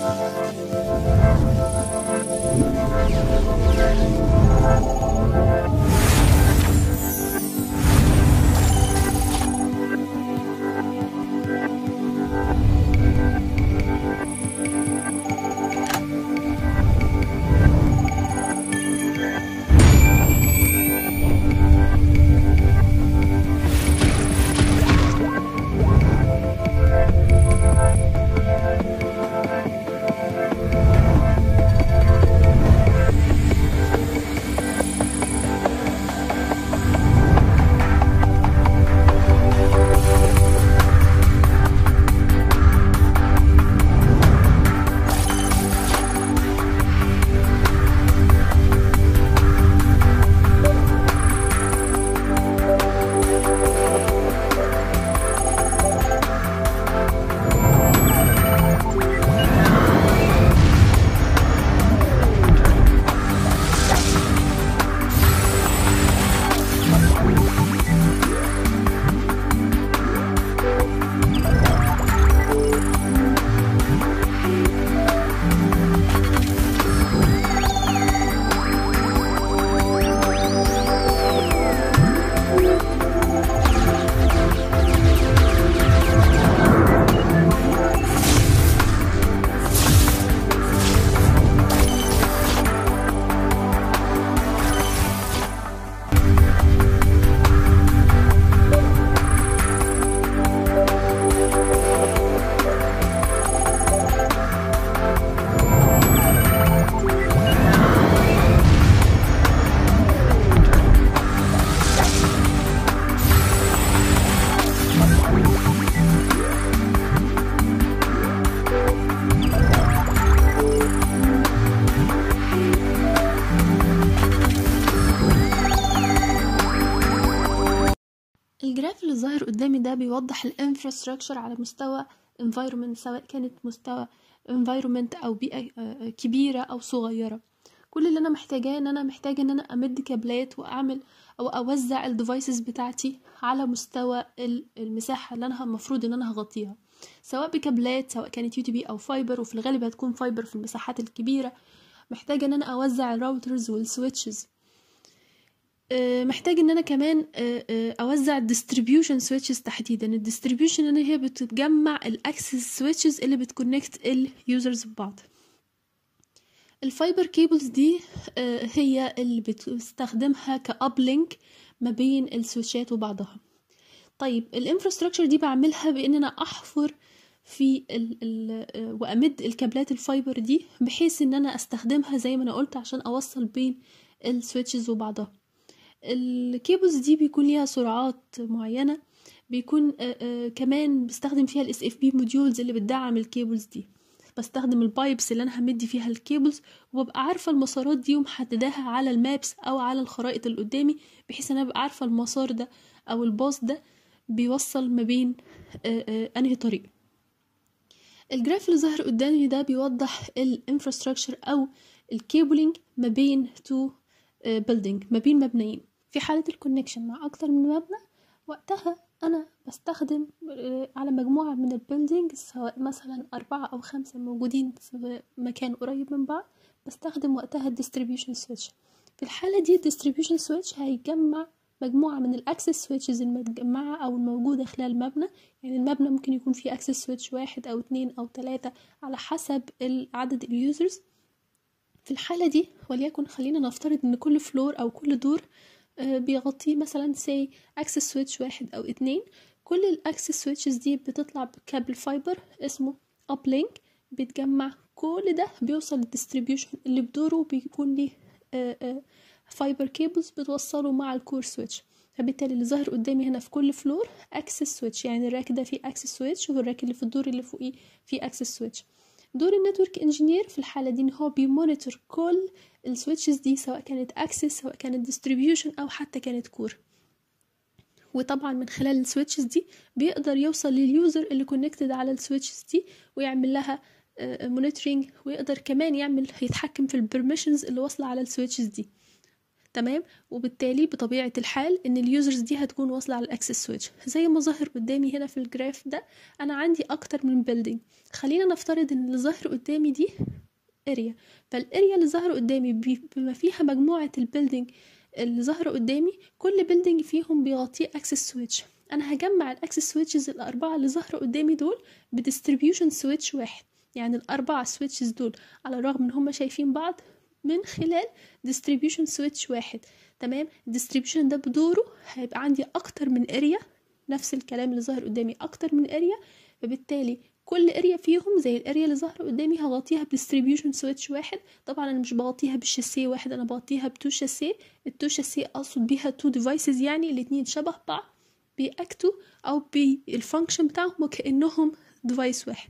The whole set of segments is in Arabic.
الجراف اللي ظاهر قدامي ده بيوضح الانفراستراكشر على مستوى environment، سواء كانت مستوى environment او بيئة كبيرة او صغيرة. كل اللي انا محتاجاه ان انا محتاجة ان انا امد كابلات واعمل او اوزع الديفايسز بتاعتي على مستوى المساحة اللي انا المفروض ان انا هغطيها، سواء بكابلات، سواء كانت USB او فايبر، وفي الغالب هتكون فايبر في المساحات الكبيرة. محتاجة ان انا اوزع الراوترز والسويتشز. محتاج ان انا كمان اوزع الديستريبيوشن سويتشز تحديدا. الديستريبيوشن ان هي بتجمع الاكسس سويتشز اللي بتكونكت اليوزرز ببعض. الفايبر كيبلز دي هي اللي بتستخدمها كابلينك ما بين السويتشات وبعضها. طيب الانفراستراكشر دي بعملها بان انا احفر في وامد الكابلات الفايبر دي بحيث ان انا استخدمها زي ما انا قلت عشان اوصل بين السويتشز وبعضها. الكيبلز دي بيكون ليها سرعات معينة، بيكون كمان بستخدم فيها الاس اف بي موديولز اللي بتدعم الكيبلز دي. بستخدم البايبس اللي انا همدي فيها الكيبلز، وببقى عارفة المسارات دي ومحدداها على المابس او على الخرائط اللي قدامي، بحيث انا ابقى عارفة المسار ده او الباص ده بيوصل ما بين انهي طريق. الجراف اللي ظاهر قدامي ده بيوضح الانفراستراكشر او الكيبلينج ما بين تو بيلدينج، ما بين مبنيين. في حالة الكونكشن مع اكتر من مبنى، وقتها انا بستخدم على مجموعة من البيلدينج، سواء مثلا 4 أو 5 موجودين في مكان قريب من بعض، بستخدم وقتها الديستريبيوشن سويتش. في الحالة دي الديستريبيوشن سويتش هيجمع مجموعة من الاكسس سويتشز المتجمعة او الموجودة خلال المبنى. يعني المبنى ممكن يكون فيه اكسس سويتش 1 أو 2 أو 3 على حسب عدد اليوزرز. في الحالة دي وليكن خلينا نفترض ان كل فلور او كل دور بيغطيه مثلا سي اكسس سويتش 1 أو 2. كل الاكسس سويتشز دي بتطلع بكابل فايبر اسمه ابلينك، بتجمع كل ده بيوصل للديستريبيوشن اللي بدوره بيكون ليه فايبر كيبلز بتوصله مع الكور سويتش. فبالتالي اللي ظاهر قدامي هنا في كل فلور اكسس سويتش، يعني الراك ده فيه اكسس سويتش، والراك اللي في الدور اللي فوقيه فيه اكسس سويتش. دور النتورك انجينير في الحالة دي ان هو بيمونيتور كل السويتشز دي، سواء كانت اكسس، سواء كانت ديستريبيوشن، او حتى كانت كور. وطبعا من خلال السويتشز دي بيقدر يوصل لليوزر اللي كونكتد على السويتشز دي ويعمل لها مونيتورنج، ويقدر كمان يتحكم في البرميشنز اللي واصله على السويتشز دي. تمام. وبالتالي بطبيعة الحال ان اليوزرز دي هتكون واصلة على الاكسس سويتش زي ما ظاهر قدامي هنا في الجراف ده. انا عندي اكتر من بيلدينج. خلينا نفترض ان اللي ظاهر قدامي دي اريا، فالاريا اللي ظاهر قدامي بما فيها مجموعة البيلدينج اللي ظاهر قدامي، كل بيلدينج فيهم بيغطيه اكسس سويتش. انا هجمع الاكسس سويتشز الاربعة اللي ظاهرة قدامي دول بديستريبيوشن سويتش واحد. يعني الاربعة سويتشز دول على الرغم ان هم شايفين بعض من خلال ديستريبيوشن سويتش واحد. تمام. الديستريبيوشن ده بدوره هيبقى عندي اكتر من اريا، نفس الكلام اللي ظاهر قدامي اكتر من اريا، فبالتالي كل اريا فيهم زي الاريا اللي ظاهره قدامي هغطيها بديستريبيوشن سويتش واحد. طبعا انا مش بغطيها بالشاسيه واحد، انا بغطيها بتو شاسيه. التو شاسيه اقصد بيها تو ديفايسز، يعني الاتنين شبه بعض بيأكتوا او بالفانكشن بتاعهم وكأنهم ديفايس واحد.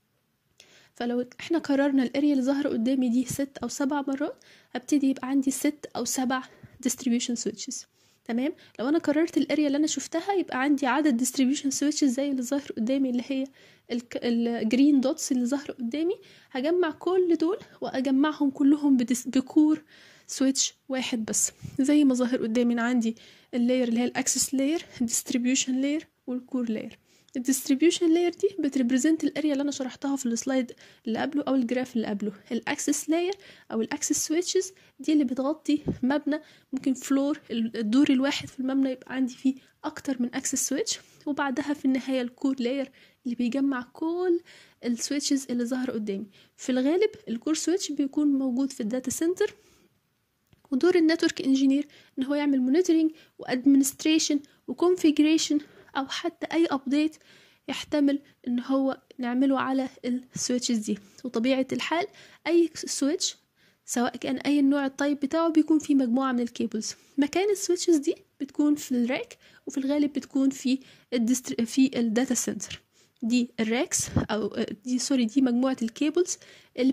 فلو احنا كررنا الاريا اللي ظاهره قدامي دي 6 أو 7 مرات، هبتدي يبقى عندي 6 أو 7 distribution switches. تمام. لو انا كررت الاريا اللي انا شفتها يبقى عندي عدد distribution switches زي اللي ظاهر قدامي، اللي هي الجرين دوتس اللي ظاهره قدامي. هجمع كل دول واجمعهم كلهم بكور سويتش واحد بس، زي ما ظاهر قدامي. أنا عندي اللاير اللي هي الاكسس لاير، الديستريبيوشن لاير، والكور لاير. الديستريبيوشن لاير دي بتريبريزنت الاريا اللي انا شرحتها في السلايد اللي قبله او الجراف اللي قبله. الاكسس لاير او الاكسس سويتشز دي اللي بتغطي مبنى، ممكن فلور الدور الواحد في المبنى يبقى عندي فيه اكتر من اكسس سويتش. وبعدها في النهايه الكور لاير اللي بيجمع كل السويتشز اللي ظهر قدامي. في الغالب الكور سويتش بيكون موجود في الداتا سنتر، ودور النتورك انجينير ان هو يعمل مونيتورنج وادمنستريشن وكونفيجريشن، او حتى اي ابديت يحتمل ان هو نعمله على السويتشز دي. وطبيعة الحال اي سويتش سواء كان اي النوع الطيب بتاعه بيكون فيه مجموعة من الكيبلز. مكان السويتشز دي بتكون في الراك، وفي الغالب بتكون في في الداتا سنتر. دي الراكس او دي مجموعة الكيبلز اللي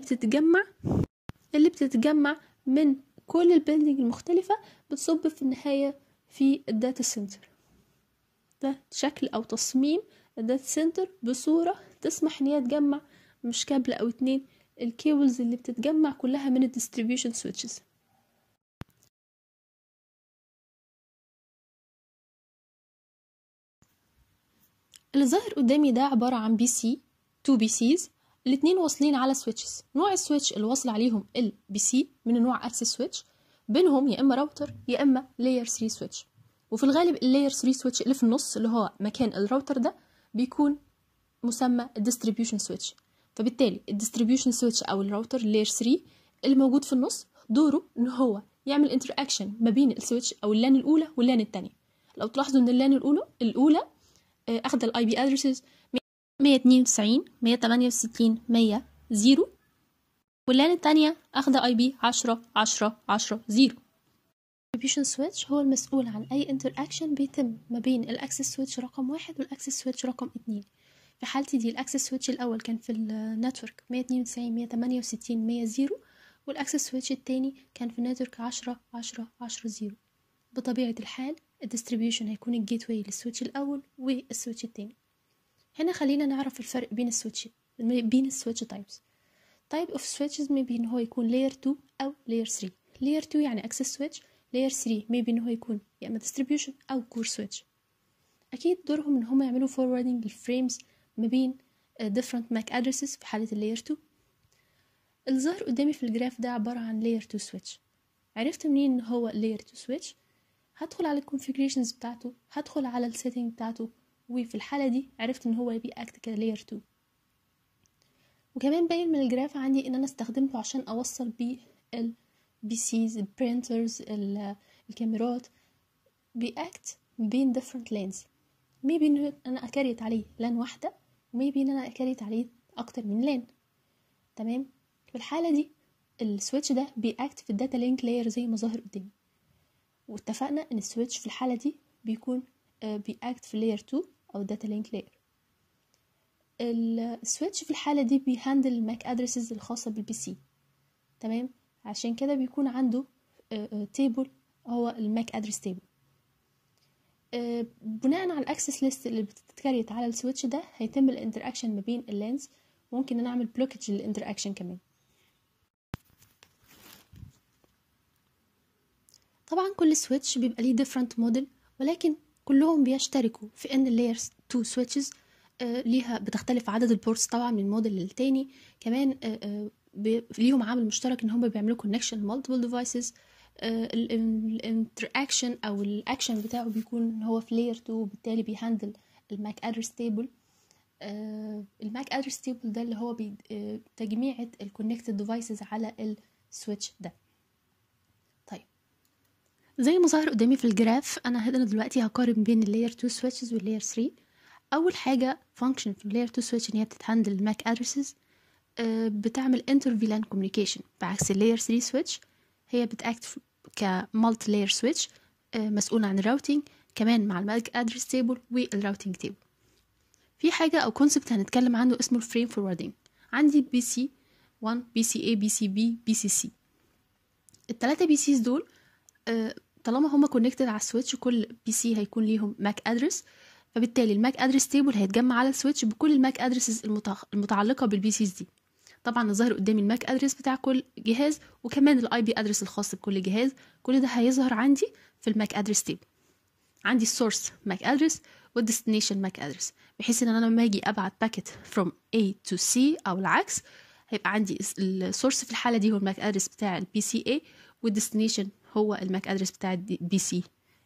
بتتجمع من كل البيلدينج المختلفة، بتصب في النهاية في الداتا سنتر. ده شكل او تصميم الداتا سنتر بصورة تسمح ان هي تجمع مش كابل او اتنين، الكيبلز اللي بتتجمع كلها من الديستريبيوشن سويتشز. اللي ظاهر قدامي ده عبارة عن بي سي، 2 بي سيز، الاتنين واصلين على سويتشز. نوع السويتش اللي واصل عليهم البي سي من نوع اكسس سويتش، بينهم يا اما راوتر يا اما لاير 3 سويتش. وفي الغالب اللاير 3 سويتش اللي في النص اللي هو مكان الراوتر ده بيكون مسمى الديستريبيوشن سويتش. فبالتالي الديستريبيوشن سويتش او الراوتر اللاير 3 اللي موجود في النص دوره ان هو يعمل انتراكشن ما بين السويتش او اللان الاولى واللان الثانيه. لو تلاحظوا ان اللان الاولى اخذ الاي بي ادرسز 192 168 100 0، واللان الثانيه اخذ اي بي 10 10 10 0. الديستريبيوشن سويتش هو المسؤول عن اي انتراكشن بيتم ما بين الاكسس سويتش رقم 1 والاكسس سويتش رقم 2. في حالتي دي الاكسس سويتش الاول كان في النتورك 192 168 100 0، والاكسس سويتش الثاني كان في النتورك 10 10 10 0. بطبيعه الحال الديستريبيوشن هيكون الجيت واي للسويتش الاول والسويتش الثاني. هنا خلينا نعرف الفرق بين السويتش تايبس. تايب اوف سويتشز maybe ان هو يكون layer 2 او layer 3. layer 2 يعني access switch، layer 3 maybe ان هو يكون يا اما distribution او core switch. اكيد دورهم ان هم يعملوا forwarding الفريمز ما بين different MAC addresses في حالة layer 2. الظاهر قدامي في الجراف ده عبارة عن layer 2 switch. عرفت منين ان هو layer 2 switch؟ هدخل على الconfigurations بتاعته، هدخل على السيتنج بتاعته، وفي الحالة دي عرفت ان هو بيأكت كلاير 2. وكمان باين من الجراف عندي ان انا استخدمته عشان اوصل بيه البي سيز، البرينترز، الكاميرات، بيأكت بين different lanes. maybe ان انا اكريت عليه لان واحدة، وmaybe ان انا اكريت عليه اكتر من لان. تمام. في الحالة دي السويتش ده بيأكت في الداتا لينك لاير زي ما ظاهر قدامي، واتفقنا ان السويتش في الحالة دي بيكون بيأكت في لاير 2 او الداتا لينك لاير. السويتش في الحالة دي بيهاندل الماك ادرسز الخاصة بالبي سي. تمام. عشان كده بيكون عنده تيبل هو الماك ادرس تيبل. بناء على الاكسس ليست اللي بتتكريت على السويتش ده هيتم الانتراكشن ما بين اللينز. ممكن ان اعمل بلوكج للانتراكشن كمان. طبعا كل سويتش بيبقى ليه different موديل، ولكن كلهم بيشتركوا في ان اللايرز 2 سويتشز ليها بتختلف عدد البورتس طبعا من موديل للتاني. كمان ليهم عامل مشترك ان هم بيعملوا كونكشن مالتيبل ديفايسز. الانتراكشن او الاكشن بتاعه بيكون هو في لاير 2، بالتالي بيهندل الماك ادرس تيبل. الماك ادرس تيبل ده اللي هو تجميعة الكونكتد ديفايسز على السويتش ده. طيب زي ما ظهر قدامي في الجراف، انا هنا دلوقتي هقارن بين اللاير 2 سويتشز واللاير 3. اول حاجه فانكشن في اللاير 2 سويتش ان هي بتتهندل الماك ادرسز، بتعمل انتر فيلان كوميونيكيشن، بعكس اللاير 3 سويتش هي بتاكت كمالتي لاير سويتش مسؤول عن الراوتينج كمان مع الماك ادرس تيبل والراوتينج تيبل. في حاجه او كونسبت هنتكلم عنه اسمه الفريم فوروردنج. عندي بي سي 1، بي سي اي، بي سي بي، بي سي سي. الثلاثه بي سيز دول طالما هما كونكتد على السويتش، كل بي سي هيكون ليهم ماك ادرس، فبالتالي الماك ادرس تيبل هيتجمع على السويتش بكل الماك ادرسز المتعلقه بالبي سيز دي. طبعا الظاهر قدامي الماك ادرس بتاع كل جهاز، وكمان الاي بي ادرس الخاص بكل جهاز. كل ده هيظهر عندي في الماك ادرس تيبل. عندي السورس ماك ادرس والديستنيشن ماك ادرس، بحيث ان انا لما اجي ابعت باكيت from A to C او العكس، هيبقى عندي السورس في الحاله دي هو الماك ادرس بتاع البي سي اي، والديستنيشن هو الماك ادرس بتاع البي سي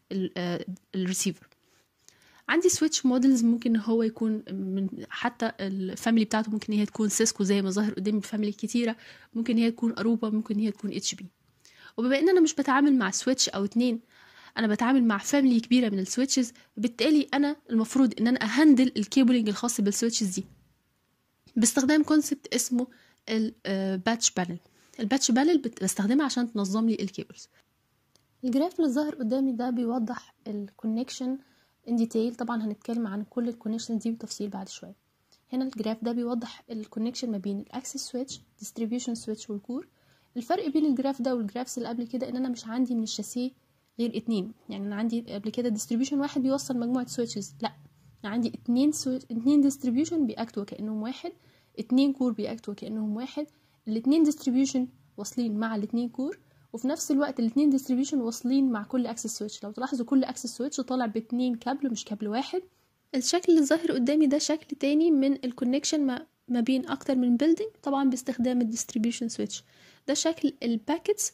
الريسيفر. عندي سويتش موديلز ممكن هو يكون من حتى الفاميلي بتاعته، ممكن هي تكون سيسكو زي ما ظاهر قدامي بفاميلي كتيره، ممكن هي تكون اروبا، ممكن هي تكون اتش بي. وبما ان انا مش بتعامل مع سويتش او اتنين، انا بتعامل مع فاميلي كبيره من السويتشز، بالتالي انا المفروض ان انا اهندل الكيبلينج الخاص بالسويتشز دي باستخدام كونسبت اسمه الباتش بانل. الباتش بانل بستخدمها عشان تنظم لي الكيبلز. الجراف اللي ظاهر قدامي ده بيوضح الكونكشن ان ديتيل. طبعا هنتكلم عن كل الكونكشن دي بتفصيل بعد شويه. هنا الجراف ده بيوضح الكونكشن ما بين الاكسس سويتش، ديستريبيوشن سويتش، والكور. الفرق بين الجراف ده والجرافس اللي قبل كده ان انا مش عندي من الشاسيه غير اتنين. يعني انا عندي قبل كده ديستريبيوشن واحد بيوصل مجموعه سويتشز، لا انا عندي اتنين ديستريبيوشن بيأكتوا كأنهم واحد، اتنين كور بيأكتوا كأنهم واحد. الاتنين ديستريبيوشن واصلين مع الاتنين كور، وفي نفس الوقت الاتنين ديستريبيوشن واصلين مع كل اكسس سويتش. لو تلاحظوا كل اكسس سويتش طالع باتنين كابل مش كابل واحد. الشكل اللي ظاهر قدامي ده شكل تاني من الكونكشن ما بين اكتر من بيلدينج، طبعا باستخدام الديستريبيوشن سويتش. ده شكل الباكيتس،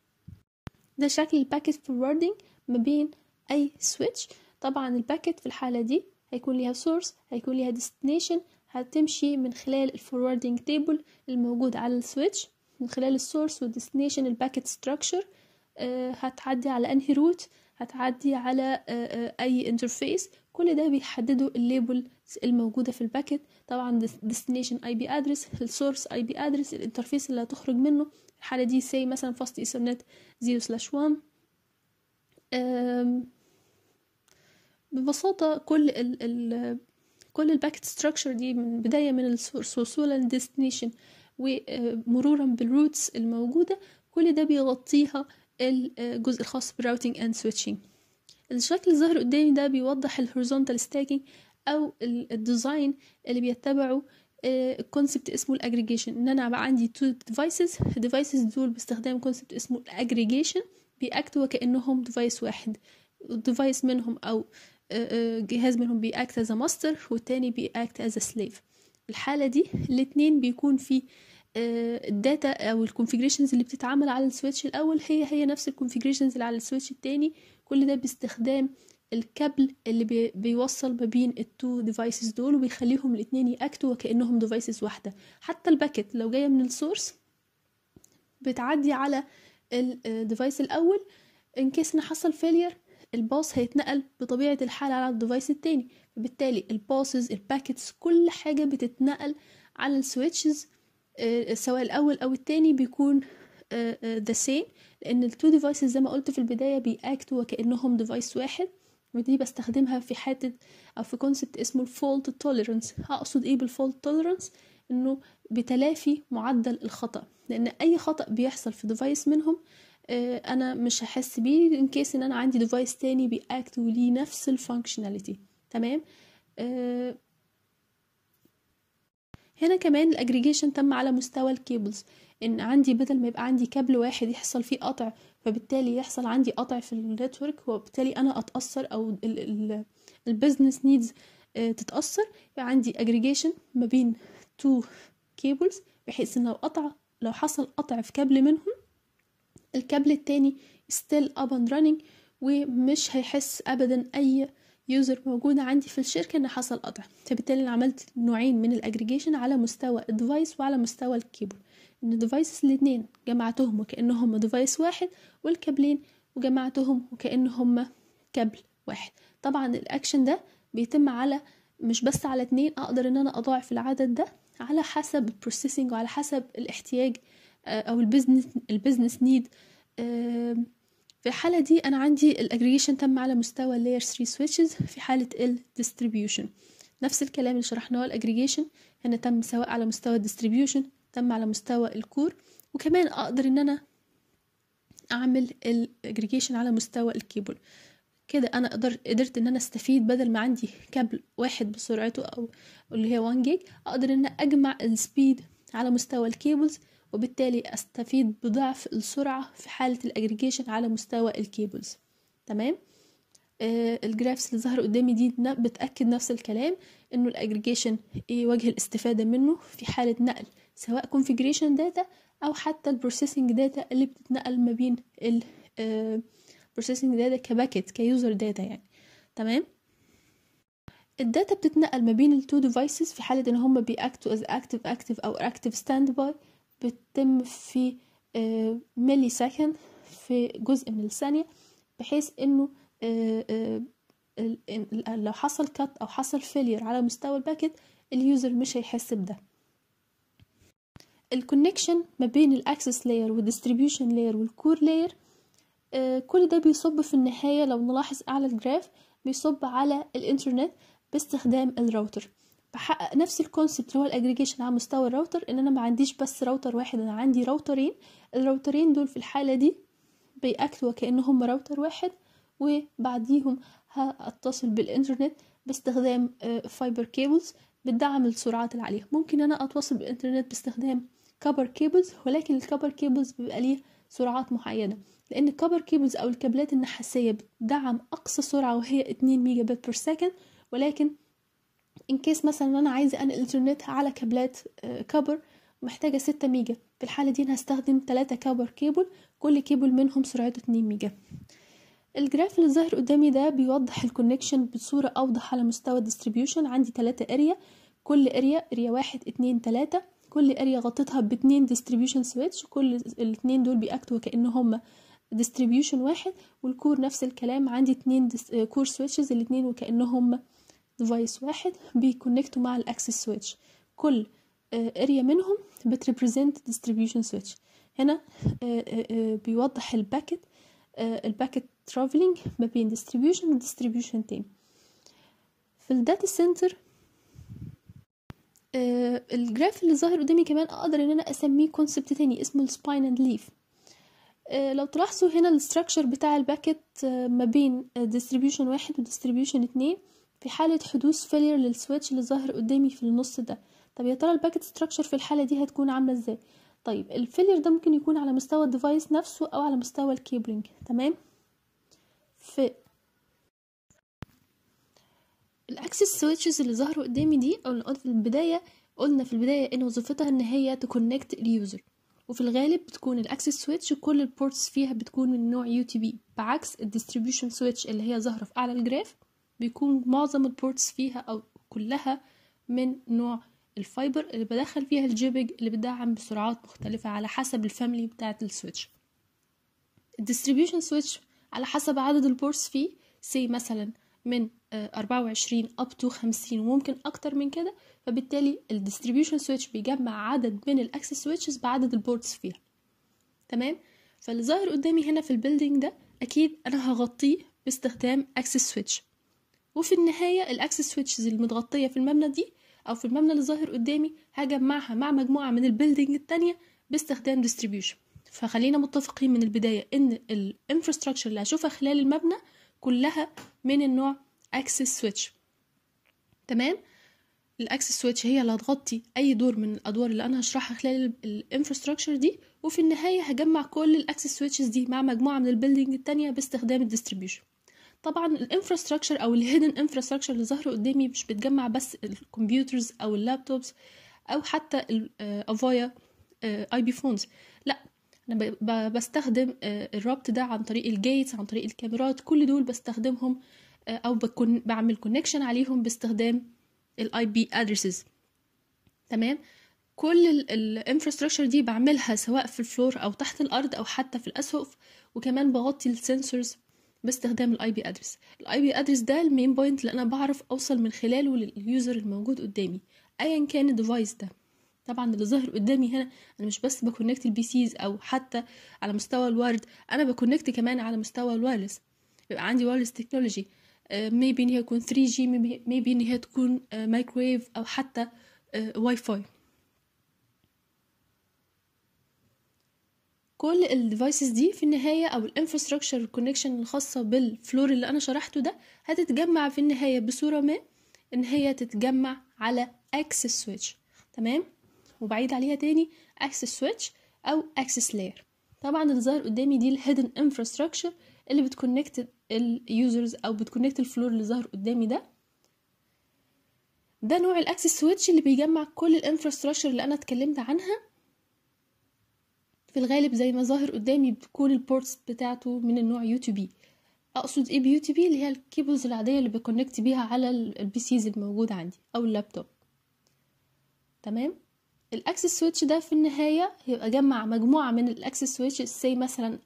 ده شكل الباكيت فوروردنج ما بين اي سويتش. طبعا الباكيت في الحاله دي هيكون ليها سورس، هيكون ليها ديستنيشن، هتمشي من خلال الفوروردنج تيبل الموجود على السويتش، من خلال السورس والديستنيشن الباكيت ستراكشر. هتعدي على انهي روت، هتعدي على اي انترفيس. كل ده بيحددوا الليبل الموجوده في الباكيت. طبعا destination اي بي ادرس، السورس اي بي ادرس، الانترفيس اللي هتخرج منه. الحاله دي سي مثلا فاست ايثرنت 0/1. ببساطه كل الباكيت ستراكشر دي من بدايه من السورس وصولا للديستنيشن ومرورا بالروتس الموجوده، كل ده بيغطيها الجزء الخاص بالراوتينج اند سويتشنج. الشكل الظاهر قدامي ده بيوضح الهوريزونتال ستاكينج او الديزاين اللي بيتبعه الكونسبت اسمه الاجريجيشن. ان انا بقى عندي تو ديفايسز، الديفايسز دول باستخدام كونسبت اسمه الاجريجيشن بيأكتوا وكأنهم ديفايس واحد. ديفايس منهم او جهاز منهم بيأكت as a master والتاني بيأكت as a slave. الحالة دي الاتنين بيكون في الداتا او الكونفيجريشنز اللي بتتعمل على السويتش الاول هي نفس الكونفيجريشنز اللي على السويتش التاني. كل ده باستخدام الكابل اللي بيوصل ما بين التو ديفايسز دول وبيخليهم الاثنين يأكتوا وكأنهم ديفايسز واحدة. حتى الباكت لو جاية من السورس بتعدي على الديفايس الاول، ان كيس ان حصل فيلير الباص هيتنقل بطبيعة الحال على الديفايس التاني. فبالتالي الباسز الباكتس كل حاجة بتتنقل على السويتشز سواء الاول او التاني بيكون the same، لان التو ديفايسز زي ما قلت في البداية بيأكتوا وكأنهم ديفايس واحد. ودي بستخدمها في حتة او في كونسبت اسمه الفولت توليرنس. هقصد ايه بالفولت توليرنس؟ انه بتلافي معدل الخطأ، لان اي خطأ بيحصل في ديفايس منهم انا مش هحس بيه ان كيس ان انا عندي ديفايس تاني بيأكت وليه نفس الفانكشناليتي. تمام. هنا كمان الاجريجيشن تم على مستوى الكيبلز. ان عندي بدل ما يبقى عندي كابل واحد يحصل فيه قطع، فبالتالي يحصل عندي قطع في النتورك، وبالتالي انا اتاثر او البيزنس نيدز تتاثر. يبقى عندي aggregation ما بين تو كيبلز، بحيث ان لو حصل قطع في كابل منهم، الكابل التاني still up and running، ومش هيحس ابدا اي يوزر موجودة عندي في الشركة ان حصل قطع. فبالتالي انا عملت نوعين من الاجريجيشن على مستوى الديفايس وعلى مستوى الكيبل، ان الديفايسز الاتنين جمعتهم وكأنهم ديفايس واحد، والكابلين وجمعتهم وكأنهم كابل واحد. طبعا الاكشن ده بيتم على مش بس على 2، اقدر ان انا اضاعف العدد ده على حسب البروسيسنج وعلى حسب الاحتياج او البيزنس نيد. في الحالة دي أنا عندي الأجريجيشن تم على مستوى layer 3 switches. في حالة الديستريبيوشن نفس الكلام اللي شرحناه، الأجريجيشن هنا تم سواء على مستوى الديستريبيوشن، تم على مستوى الكور، وكمان أقدر إن أنا أعمل الأجريجيشن على مستوى الكيبل. كده أنا قدرت إن أنا استفيد، بدل ما عندي كابل واحد بسرعته أو اللي هي 1 جيج، أقدر إن أنا أجمع السبيد على مستوى الكيبلز، وبالتالي استفيد بضعف السرعة في حالة الاجريجيشن على مستوى الكيبلز. تمام. الجرافس اللي ظهر قدامي دي بتأكد نفس الكلام، انه الاجريجيشن ايه وجه الاستفادة منه في حالة نقل سواء configuration data او حتى البروسيسنج داتا اللي بتتنقل ما بين البروسيسنج داتا كباكت كيوزر داتا يعني. تمام. الداتا بتتنقل ما بين التو ديفايسز في حالة ان هما بيأكتوا as active او active standby، بتتم في ملي سكند، في جزء من الثانية، بحيث انه لو حصل كات او حصل فيلير على مستوى الباكت، اليوزر مش هيحس بده. الكونكشن ما بين الاكسس لاير والديستريبيوشن لاير والكور لاير، كل ده بيصب في النهاية لو نلاحظ اعلى الجراف بيصب على الانترنت باستخدام الراوتر. بحقق نفس الكونسبت اللي هو الاجريجيشن على مستوى الراوتر، ان انا ما عنديش بس راوتر واحد، انا عندي راوترين. الراوترين دول في الحالة دي بيأكتوا كأنهم راوتر واحد، وبعديهم هاتصل بالانترنت باستخدام فايبر كيبلز بتدعم السرعات العالية. ممكن انا اتواصل بالانترنت باستخدام كابر كيبلز، ولكن الكابر كيبلز بيبقى ليه سرعات معينة، لان الكابر كيبلز او الكابلات النحاسية بتدعم اقصى سرعة وهي 2 ميجا بت بير سكند. ولكن ان كيس مثلا انا عايزه انقل الانترنت على كابلات كابر محتاجه 6 ميجا، في الحاله دي انا هستخدم 3 كابر كيبل، كل كيبل منهم سرعته 2 ميجا. الجراف اللي ظاهر قدامي ده بيوضح الكونكشن بصوره اوضح على مستوى الديستريبيوشن. عندي 3 اريا، كل اريا 1 2 3، كل اريا غطيتها ب2 ديستريبيوشن سويتش، كل الاثنين دول بيأكتوا كأنهم ديستريبيوشن واحد. والكور نفس الكلام، عندي 2 كور سويتشز الاثنين وكأنهم ديفايس واحد بيكونكتوا مع الاكسس سويتش. كل اريا منهم بتريبريزنت ديستريبيوشن سويتش. هنا بيوضح الباكت ترافلينج ما بين ديستريبيوشن وديستريبيوشن تاني. في الداتا سنتر الجراف اللي ظاهر قدامي كمان اقدر ان انا اسميه كونسبت تاني اسمه السباين اند ليف. لو تلاحظوا هنا الستراكشر بتاع الباكت ما بين ديستريبيوشن واحد وديستريبيوشن 2 في حالة حدوث فيلير للسويتش اللي ظاهر قدامي في النص ده. طب يا ترى الباكت ستراكشر في الحالة دي هتكون عاملة ازاي؟ طيب الفيلير ده ممكن يكون على مستوى الديفايس نفسه او على مستوى الكيبلينج. تمام. في الاكسس سويتشز اللي ظهروا قدامي دي، او اللي قلنا في البداية ان وظيفتها ان هي تكونكت اليوزر، وفي الغالب بتكون الاكسس سويتش كل البورتس فيها بتكون من نوع يو تي بي، بعكس الديستريبيوشن سويتش اللي هي ظاهرة في اعلى الجراف بيكون معظم البورتس فيها او كلها من نوع الفايبر اللي بدخل فيها الجيبج اللي بتدعم بسرعات مختلفة على حسب الفاميلي بتاعة السويتش. الديستريبيوشن سويتش على حسب عدد البورتس فيه، سي مثلا من 24 up to 50 وممكن اكتر من كده، فبالتالي الديستريبيوشن سويتش بيجمع عدد من الاكسس سويتشز بعدد البورتس فيها. تمام. فاللي ظاهر قدامي هنا في البيلدينج ده اكيد انا هغطيه باستخدام اكسس سويتش، وفي النهاية الاكسس سويتشز المتغطية في المبنى دي او في المبنى اللي ظاهر قدامي هجمعها مع مجموعة من البيلدينج التانية باستخدام ديستريبيوشن. فخلينا متفقين من البداية ان الانفراستراكشر اللي هشوفها خلال المبنى كلها من النوع اكسس سويتش. تمام. الاكسس سويتش هي اللي هتغطي اي دور من الادوار اللي انا هشرحها خلال الانفراستراكشر دي، وفي النهايه هجمع كل الاكسس سويتشز دي مع مجموعه من البيلدينج التانية باستخدام الديستريبيوشن. طبعا الانفراستراكشر او الهيدن انفراستراكشر اللي ظاهره قدامي مش بتجمع بس الكمبيوترز او اللابتوبس او حتى الافايا اي بي فونز، لا انا بستخدم الربط ده عن طريق الجيتس، عن طريق الكاميرات، كل دول بستخدمهم او بكون بعمل كونكشن عليهم باستخدام الاي بي ادريسز. تمام. كل الانفراستراكشر دي بعملها سواء في الفلور او تحت الارض او حتى في الاسقف، وكمان بغطي السنسورز باستخدام الاي بي ادرس. الاي بي ادرس ده المين بوينت اللي انا بعرف اوصل من خلاله لليوزر الموجود قدامي ايا كان الديفايس ده. طبعا اللي ظاهر قدامي هنا انا مش بس بكونكت البي سيز او حتى على مستوى الوارد، انا بكونكت كمان على مستوى الوايرلس. يبقى عندي وايرلس تكنولوجي، ميبي ان هي تكون 3G، ميبي ان هي تكون مايكرويف او حتى واي فاي. كل الديفايسز دي في النهاية او الانفراستراكشر كونكشن الخاصة بالفلور اللي انا شرحته ده هتتجمع في النهاية بصورة ما ان هي تتجمع على اكسس سويتش. تمام. وبعيد عليها تاني اكسس سويتش او اكسس لاير. طبعا اللي ظاهر قدامي دي الهيدن انفراستراكشر اللي بتكونكت اليوزرز او بتكونكت الفلور اللي ظاهر قدامي ده نوع الاكسس سويتش اللي بيجمع كل الانفراستراكشر اللي انا اتكلمت عنها. في الغالب زي ما ظاهر قدامي بتكون البورتس بتاعته من النوع يو تي بي. اقصد ايه بيو تي بي؟ اللي هي الكيبلز العاديه اللي بكونكت بيها على البي سيز الموجود عندي او اللابتوب. تمام. الاكسس سويتش ده في النهايه هيبقى جمع مجموعه من الاكسس سويتش سي مثلا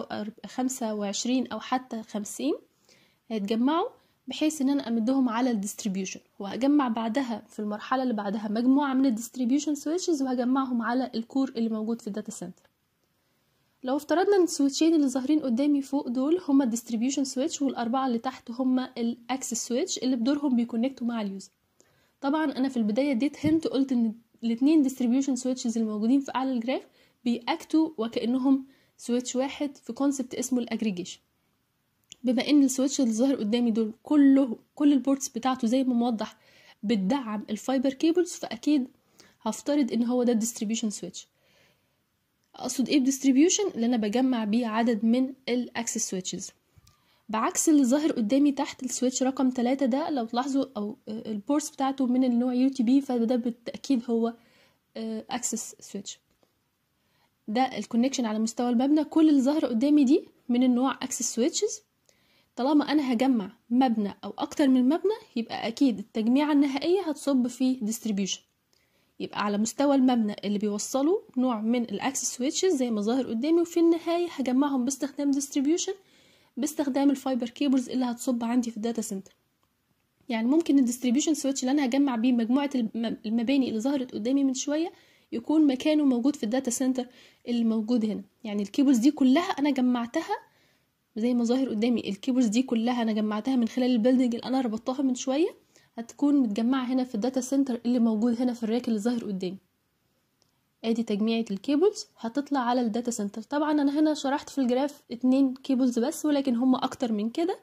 25 او حتى 50 هيتجمعوا بحيث ان انا امدهم على الديستريبيوشن، وهجمع بعدها في المرحله اللي بعدها مجموعه من الديستريبيوشن سويتشز وهجمعهم على الكور اللي موجود في الداتا سنتر. لو افترضنا ان السويتشين اللي ظاهرين قدامي فوق دول هما الديستريبيوشن سويتش، والاربعه اللي تحت هما الاكسس سويتش اللي بدورهم بيكونكتوا مع اليوزر. طبعا انا في البدايه اديت هنت قلت ان الاثنين ديستريبيوشن سويتشز الموجودين في اعلى الجراف بيأكتوا وكانهم سويتش واحد في كونسبت اسمه الاجريجيشن. بما ان السويتش اللي ظاهر قدامي دول كل البورتس بتاعته زي ما موضح بتدعم الفايبر كيبلز، فاكيد هفترض ان هو ده الديستريبيوشن سويتش. اقصد ايه بديستريبيوشن؟ اللي انا بجمع بيه عدد من الاكسس سويتشز، بعكس اللي ظاهر قدامي تحت السويتش رقم 3 ده. لو تلاحظوا او البورتس بتاعته من النوع يو تي بي، فده بالتاكيد هو اكسس سويتش. ده الكونكشن على مستوى المبنى. كل اللي ظاهر قدامي دي من النوع اكسس سويتشز. طالما انا هجمع مبنى او اكتر من مبنى يبقى اكيد التجميعة النهائية هتصب في ديستريبيوشن. يبقى على مستوى المبنى اللي بيوصلوا نوع من الاكسس سويتشز زي ما ظاهر قدامي، وفي النهاية هجمعهم باستخدام ديستريبيوشن باستخدام الفايبر كيبلز اللي هتصب عندي في الداتا سنتر. يعني ممكن الديستريبيوشن سويتش اللي انا هجمع بيه مجموعة المباني اللي ظهرت قدامي من شوية يكون مكانه موجود في الداتا سنتر اللي موجود هنا. يعني الكيبلز دي كلها انا جمعتها زي ما ظاهر قدامي، الكيبلز دي كلها انا جمعتها من خلال البيلدينج اللي انا ربطتها من شويه، هتكون متجمعه هنا في الداتا سنتر اللي موجود هنا في الراك اللي ظاهر قدامي. ادي تجميعة الكيبلز هتطلع على الداتا سنتر. طبعا انا هنا شرحت في الجراف 2 كيبلز بس، ولكن هم اكتر من كده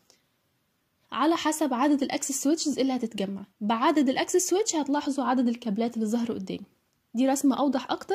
على حسب عدد الاكسس سويتشز اللي هتتجمع. بعدد الاكسس سويتش هتلاحظوا عدد الكابلات اللي ظاهره قدامي. دي رسمه اوضح اكتر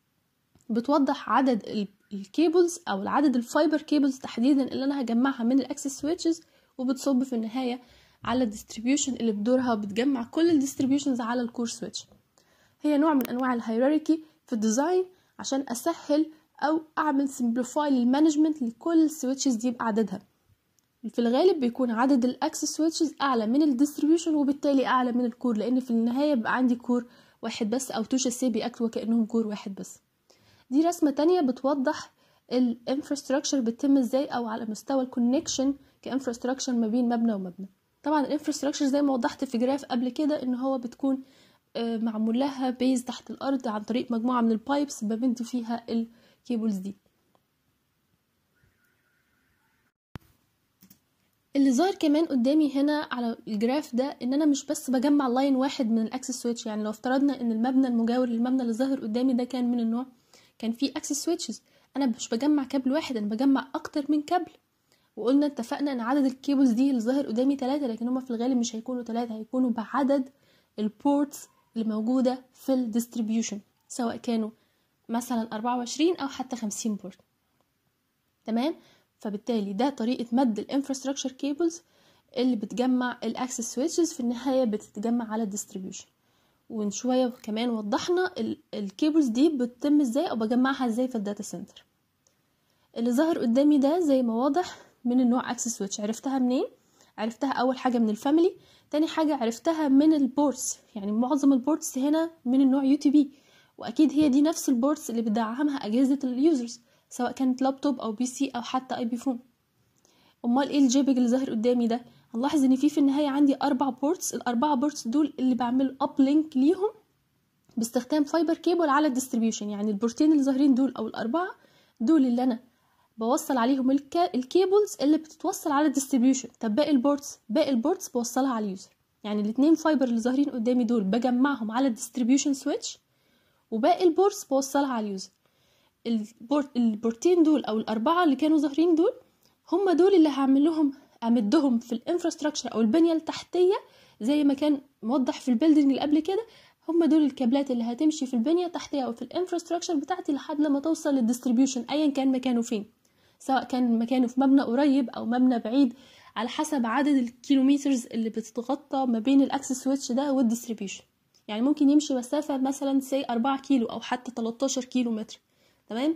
بتوضح عدد الكيبلز او العدد الفايبر كيبلز تحديدا اللي انا هجمعها من الاكسس سويتشز، وبتصب في النهايه على الديستريبيوشن اللي بدورها بتجمع كل الديستريبيوشنز على الكور سويتش. هي نوع من انواع الهيراركي في الديزاين عشان اسهل او اعمل سمبليفاي للمانجمنت لكل السويتشز دي بعددها. في الغالب بيكون عدد الاكسس سويتشز اعلى من الديستريبيوشن وبالتالي اعلى من الكور، لان في النهايه بيبقى عندي كور واحد بس او تو شاسيه بيأكتوا وكانهم كور واحد بس. دي رسمة تانية بتوضح الانفراستراكشر بتتم ازاي او على مستوى الكونكشن كانفراستراكشر ما بين مبنى ومبنى. طبعا الانفراستراكشر زي ما وضحت في جراف قبل كده ان هو بتكون معمول لها بيز تحت الارض عن طريق مجموعة من البايبس بمد فيها الكيبلز دي. اللي ظاهر كمان قدامي هنا على الجراف ده ان انا مش بس بجمع لاين واحد من الاكسس سويتش. يعني لو افترضنا ان المبنى المجاور للمبنى اللي ظاهر قدامي ده كان من النوع كان فيه اكسس سويتشز، انا مش بجمع كابل واحد، انا بجمع اكتر من كابل. وقلنا اتفقنا ان عدد الكيبلز دي اللي ظاهر قدامي 3، لكن هما في الغالب مش هيكونوا 3، هيكونوا بعدد البورتس اللي موجودة في الديستريبيوشن، سواء كانوا مثلا 24 أو حتى 50 بورت. تمام. فبالتالي ده طريقة مد الانفراستراكشر كيبلز اللي بتجمع الاكسس سويتشز، في النهاية بتتجمع على الديستريبيوشن. ومن شوية كمان وضحنا الكيبلز دي بتتم ازاي او بجمعها ازاي في الداتا سنتر. اللي ظهر قدامي ده زي ما واضح من النوع اكسس سويتش. عرفتها منين؟ عرفتها اول حاجة من الفاميلي، تاني حاجة عرفتها من البورتس، يعني معظم البورتس هنا من النوع يو تي بي، واكيد هي دي نفس البورتس اللي بتدعمها اجهزة اليوزرز سواء كانت لابتوب او بي سي او حتى اي بي فون. امال ايه الجيبج اللي ظاهر قدامي ده؟ هنلاحظ ان في النهايه عندي 4 بورتس، الاربعه بورتس دول اللي بعمل اب لينك ليهم باستخدام فايبر كيبل على الديستريبيوشن. يعني البورتين اللي ظاهرين دول او الاربعه دول اللي انا بوصل عليهم الكيبلز اللي بتتوصل على الديستريبيوشن. طب باقي البورتس بوصلها على اليوزر. يعني الاثنين فايبر اللي ظاهرين قدامي دول بجمعهم على الديستريبيوشن سويتش، وباقي البورتس بوصلها على اليوزر. البورتين دول او الاربعه اللي كانوا ظاهرين دول هم دول اللي هعمل لهم امدهم في الانفراستراكشر او البنيه التحتيه زي ما كان موضح في البيلدينج اللي قبل كده. هم دول الكابلات اللي هتمشي في البنيه التحتيه او في الانفراستراكشر بتاعتي لحد لما توصل للديستريبيوشن ايا كان مكانه فين، سواء كان مكانه في مبنى قريب او مبنى بعيد، على حسب عدد الكيلومترز اللي بتتغطى ما بين الاكسس سويتش ده والديستريبيوشن. يعني ممكن يمشي مسافه مثلا سي 4 كيلو او حتى 13 كيلو متر. تمام.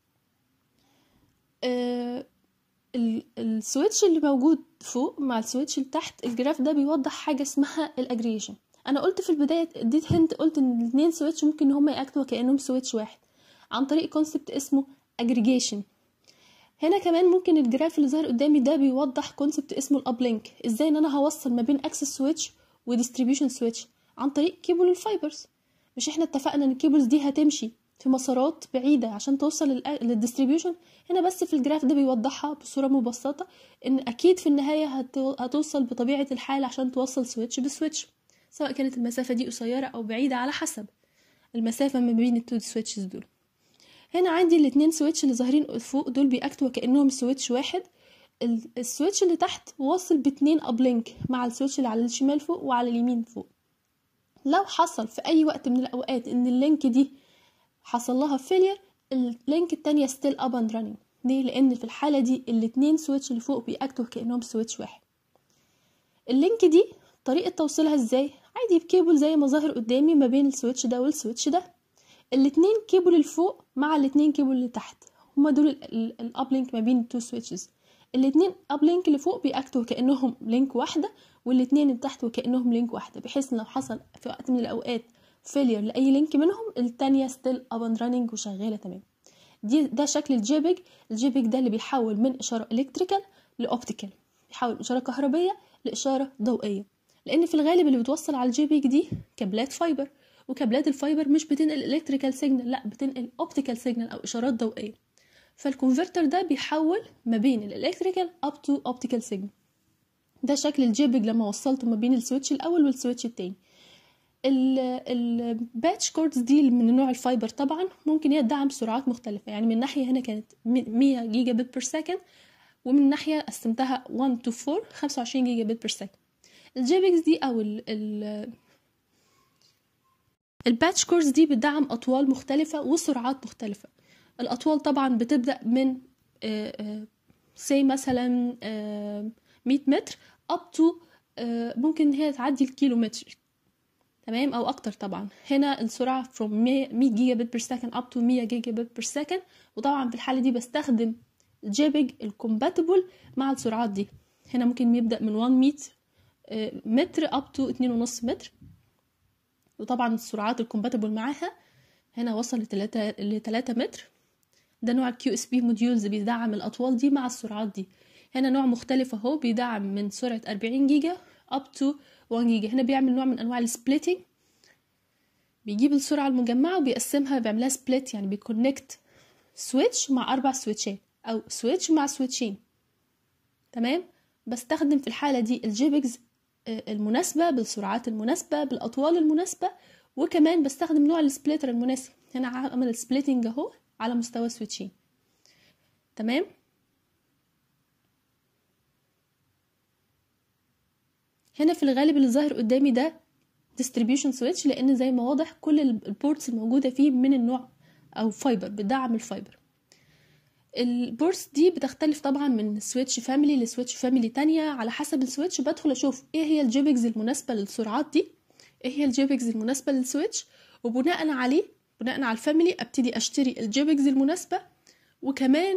السويتش اللي موجود فوق مع السويتش اللي تحت، الجراف ده بيوضح حاجة اسمها الاجريجيشن. انا قلت في البداية اديت هنت، قلت ان الاثنين سويتش ممكن ان هم يأكتوا كأنهم سويتش واحد عن طريق كونسبت اسمه اجريجيشن. هنا كمان ممكن الجراف اللي ظهر قدامي ده بيوضح كونسبت اسمه الاب لينك. ازاي ان انا هوصل ما بين اكسس سويتش وديستريبيوشن سويتش عن طريق كيبل الفايبرز. مش احنا اتفقنا ان الكيبلز دي هتمشي في مسارات بعيدة عشان توصل للديستريبيوشن؟ هنا بس في الجراف ده بيوضحها بصورة مبسطة ان اكيد في النهاية هتوصل بطبيعة الحال عشان توصل سويتش بسويتش، سواء كانت المسافة دي قصيرة او بعيدة على حسب المسافة ما بين التو سويتشز دول. هنا عندي الاتنين سويتش اللي ظاهرين فوق دول بيأكتوا كأنهم سويتش واحد. السويتش اللي تحت واصل باتنين ابلينك مع السويتش اللي على الشمال فوق وعلى اليمين فوق. لو حصل في اي وقت من الاوقات ان اللينك دي حصل لها فيلير، اللينك التانية ستيل اب اند رانينج. ليه؟ لان في الحالة دي الاتنين سويتش اللي فوق بيأكتوا كأنهم سويتش واحد. اللينك دي طريقة توصيلها ازاي؟ عادي بكيبل زي ما ظاهر قدامي ما بين السويتش ده والسويتش ده. الاتنين كيبل اللي فوق مع الاتنين كيبل اللي تحت هما دول الاب لينك ما بين التو سويتشز. الاتنين اب لينك اللي فوق بيأكتوا كأنهم لينك واحدة، والاتنين اللي تحت وكأنهم لينك واحدة، بحيث لو حصل في وقت من الاوقات فيلير لاي لينك منهم التانية ستيل اب اند رانينج وشغالة تمام. ده شكل الجيبج. الجيبج ده اللي بيحول من اشارة الكتريكال لاوبتيكال، بيحول من اشارة كهربية لاشارة ضوئية، لان في الغالب اللي بتوصل على الجيبج دي كابلات فايبر، وكابلات الفايبر مش بتنقل الكتريكال سيجنال، لا بتنقل اوبتيكال سيجنال او اشارات ضوئيه. فالكونفرتر ده بيحول ما بين الالكتريكال اب تو اوبتيكال سيجنال. ده شكل الجيبج لما وصلته ما بين السويتش الاول والسويتش التاني. الباتش كوردز دي من نوع الفايبر طبعا ممكن يدعم سرعات مختلفه. يعني من ناحيه هنا كانت 100 جيجا بت بير سكند، ومن ناحيه قسمتها 1 to 4 25 جيجا بت بير سكند. الجيبجز دي او الباتش كورز دي بتدعم أطوال مختلفة وسرعات مختلفة. الأطوال طبعا بتبدأ من سي مثلا 100 متر up to ممكن هي تعدي الكيلومتر. تمام، أو أكتر. طبعا هنا السرعة from 100 جيجا بت بير سكند up to 100 جيجا بت بير سكند. وطبعا في الحالة دي بستخدم الجيبج الكومباتبل مع السرعات دي. هنا ممكن يبدأ من 1 متر up to 2.5 متر. وطبعا السرعات الكومباتبل معاها هنا وصل ل3 متر. ده نوع الكيو اس بي موديولز بيدعم الاطوال دي مع السرعات دي. هنا نوع مختلف اهو بيدعم من سرعه 40 جيجا اب تو 1 جيجا. هنا بيعمل نوع من انواع السبليتنج، بيجيب السرعه المجمعه وبيقسمها، بيعملها سبليت، يعني بيكونكت سويتش مع 4 سويتشات او سويتش مع سويتشين. تمام. بستخدم في الحاله دي الجيبجز المناسبة بالسرعات المناسبة بالأطوال المناسبة، وكمان بستخدم نوع السبليتر المناسب. هنا عمل السبليتنج اهو على مستوى سويتشين. تمام. هنا في الغالب اللي ظاهر قدامي ده distribution switch لان زي ما واضح كل البورتس الموجوده فيه من النوع او فايبر، بدعم الفايبر. البورتس دي بتختلف طبعا من سويتش فاميلي لسويتش فاميلي تانية. على حسب السويتش بدخل اشوف ايه هي الجيبكس المناسبه للسرعات دي، ايه هي الجيبكس المناسبه للسويتش، وبناء عليه بناء على الفاميلي ابتدي اشتري الجيبكس المناسبه، وكمان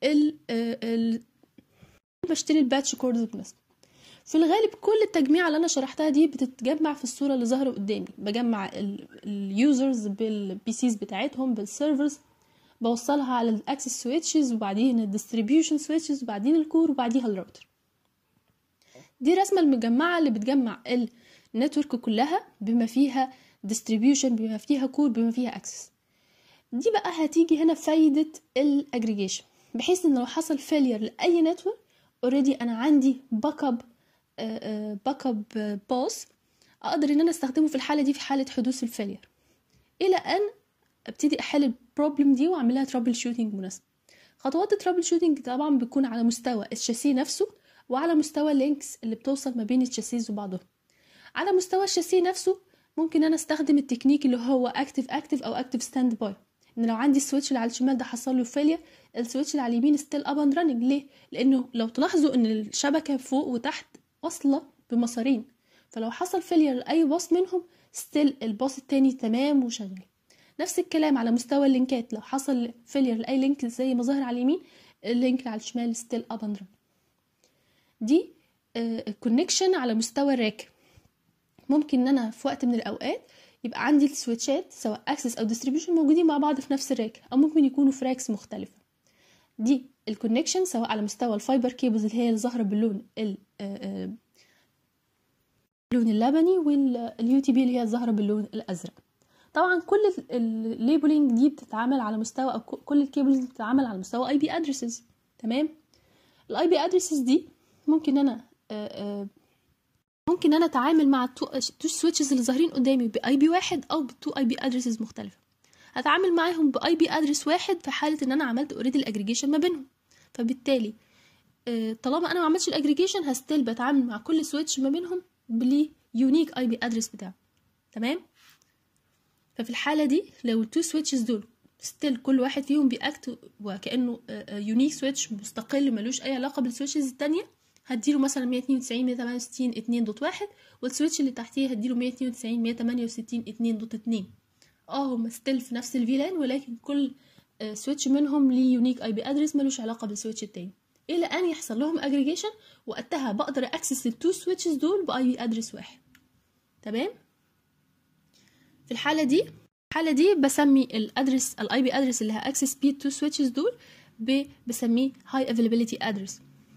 بشتري الباتش كوردز المناسبه. في الغالب كل التجميع اللي انا شرحتها دي بتتجمع في الصوره اللي ظاهره قدامي. بجمع اليوزرز بالبي سيز بتاعتهم بالسيرفرز، بوصلها على الاكسس سويتشز، وبعدين الديستريبيوشن سويتشز، وبعدين الكور، وبعديها الراوتر. دي رسمه المجمعه اللي بتجمع النتورك كلها بما فيها ديستريبيوشن، بما فيها كور، بما فيها اكسس. دي بقى هتيجي هنا فايده الاجريجيشن، بحيث ان لو حصل فيلير لاي نتورك اوريدي انا عندي باك اب باس اقدر ان انا استخدمه في الحاله دي في حاله حدوث الفيلير، الى ان ابتدي احل البروبلم دي واعملها ترابل شوتنج مناسب. خطوات الترابل شوتنج طبعا بتكون على مستوى الشاسيه نفسه، وعلى مستوى اللينكس اللي بتوصل ما بين الشاسيز وبعضهم. على مستوى الشاسيه نفسه ممكن انا استخدم التكنيك اللي هو اكتف او اكتف ستاند باي، ان لو عندي السويتش اللي على الشمال ده حصل له فيلير، السويتش اللي على اليمين ستيل اب اند راننج. ليه؟ لانه لو تلاحظوا ان الشبكه فوق وتحت واصله بمسارين، فلو حصل فيلير لاي باص منهم ستيل الباص التاني تمام وشغال. نفس الكلام على مستوى اللينكات، لو حصل فيلير لاي لينك زي ما ظاهر على اليمين، اللينك اللي على الشمال ستيل اب اند راننج. دي الكونكشن على مستوى الراك. ممكن ان انا في وقت من الاوقات يبقى عندي السويتشات سواء اكسس او ديستريبيوشن موجودين مع بعض في نفس الراك، او ممكن يكونوا في راكس مختلفه. دي الكونكشن سواء على مستوى الفايبر كيبلز اللي هي اللي ظاهره باللون اللون اللبني، واليو تي بي اللي هي ظاهره باللون الازرق. طبعا كل الليبلينج دي بتتعامل على مستوى، او كل الكيبلز بتتعامل على مستوى اي بي ادريسز. تمام. الاي بي ادريسز دي ممكن انا اتعامل مع التو سويتشز اللي ظاهرين قدامي باي بي واحد او بتو اي بي ادريسز مختلفه. هتعامل معاهم باي بي ادرس واحد في حاله ان انا عملت اوريدي الاجريجيشن ما بينهم. فبالتالي طالما انا ما عملتش الاجريجيشن هستيل بتعامل مع كل سويتش ما بينهم باليونيك اي بي ادرس بتاعه. تمام. ففي الحاله دي لو التو سويتشز دول ستيل كل واحد فيهم بيأكت وكانه يونيك سويتش مستقل ملوش اي علاقه بالسويتشز الثانيه، هديله مثلا 192 168 2.1، والسويتش اللي تحتيه هديله 192 168 2.2. هم ستيل في نفس الفيلان، ولكن كل سويتش منهم ليه يونيك اي بي ادرس ملوش علاقه بالسويتش التاني، الى ان يحصل لهم اجريجيشن، وقتها بقدر اكسس التو سويتشز دول باي بي ادرس واحد. تمام. في الحاله دي بسمي الادرس الاي بي ادرس اللي هاكسس بيه التو سويتشز دول بسميه هاي افيلابيلتي ادرس.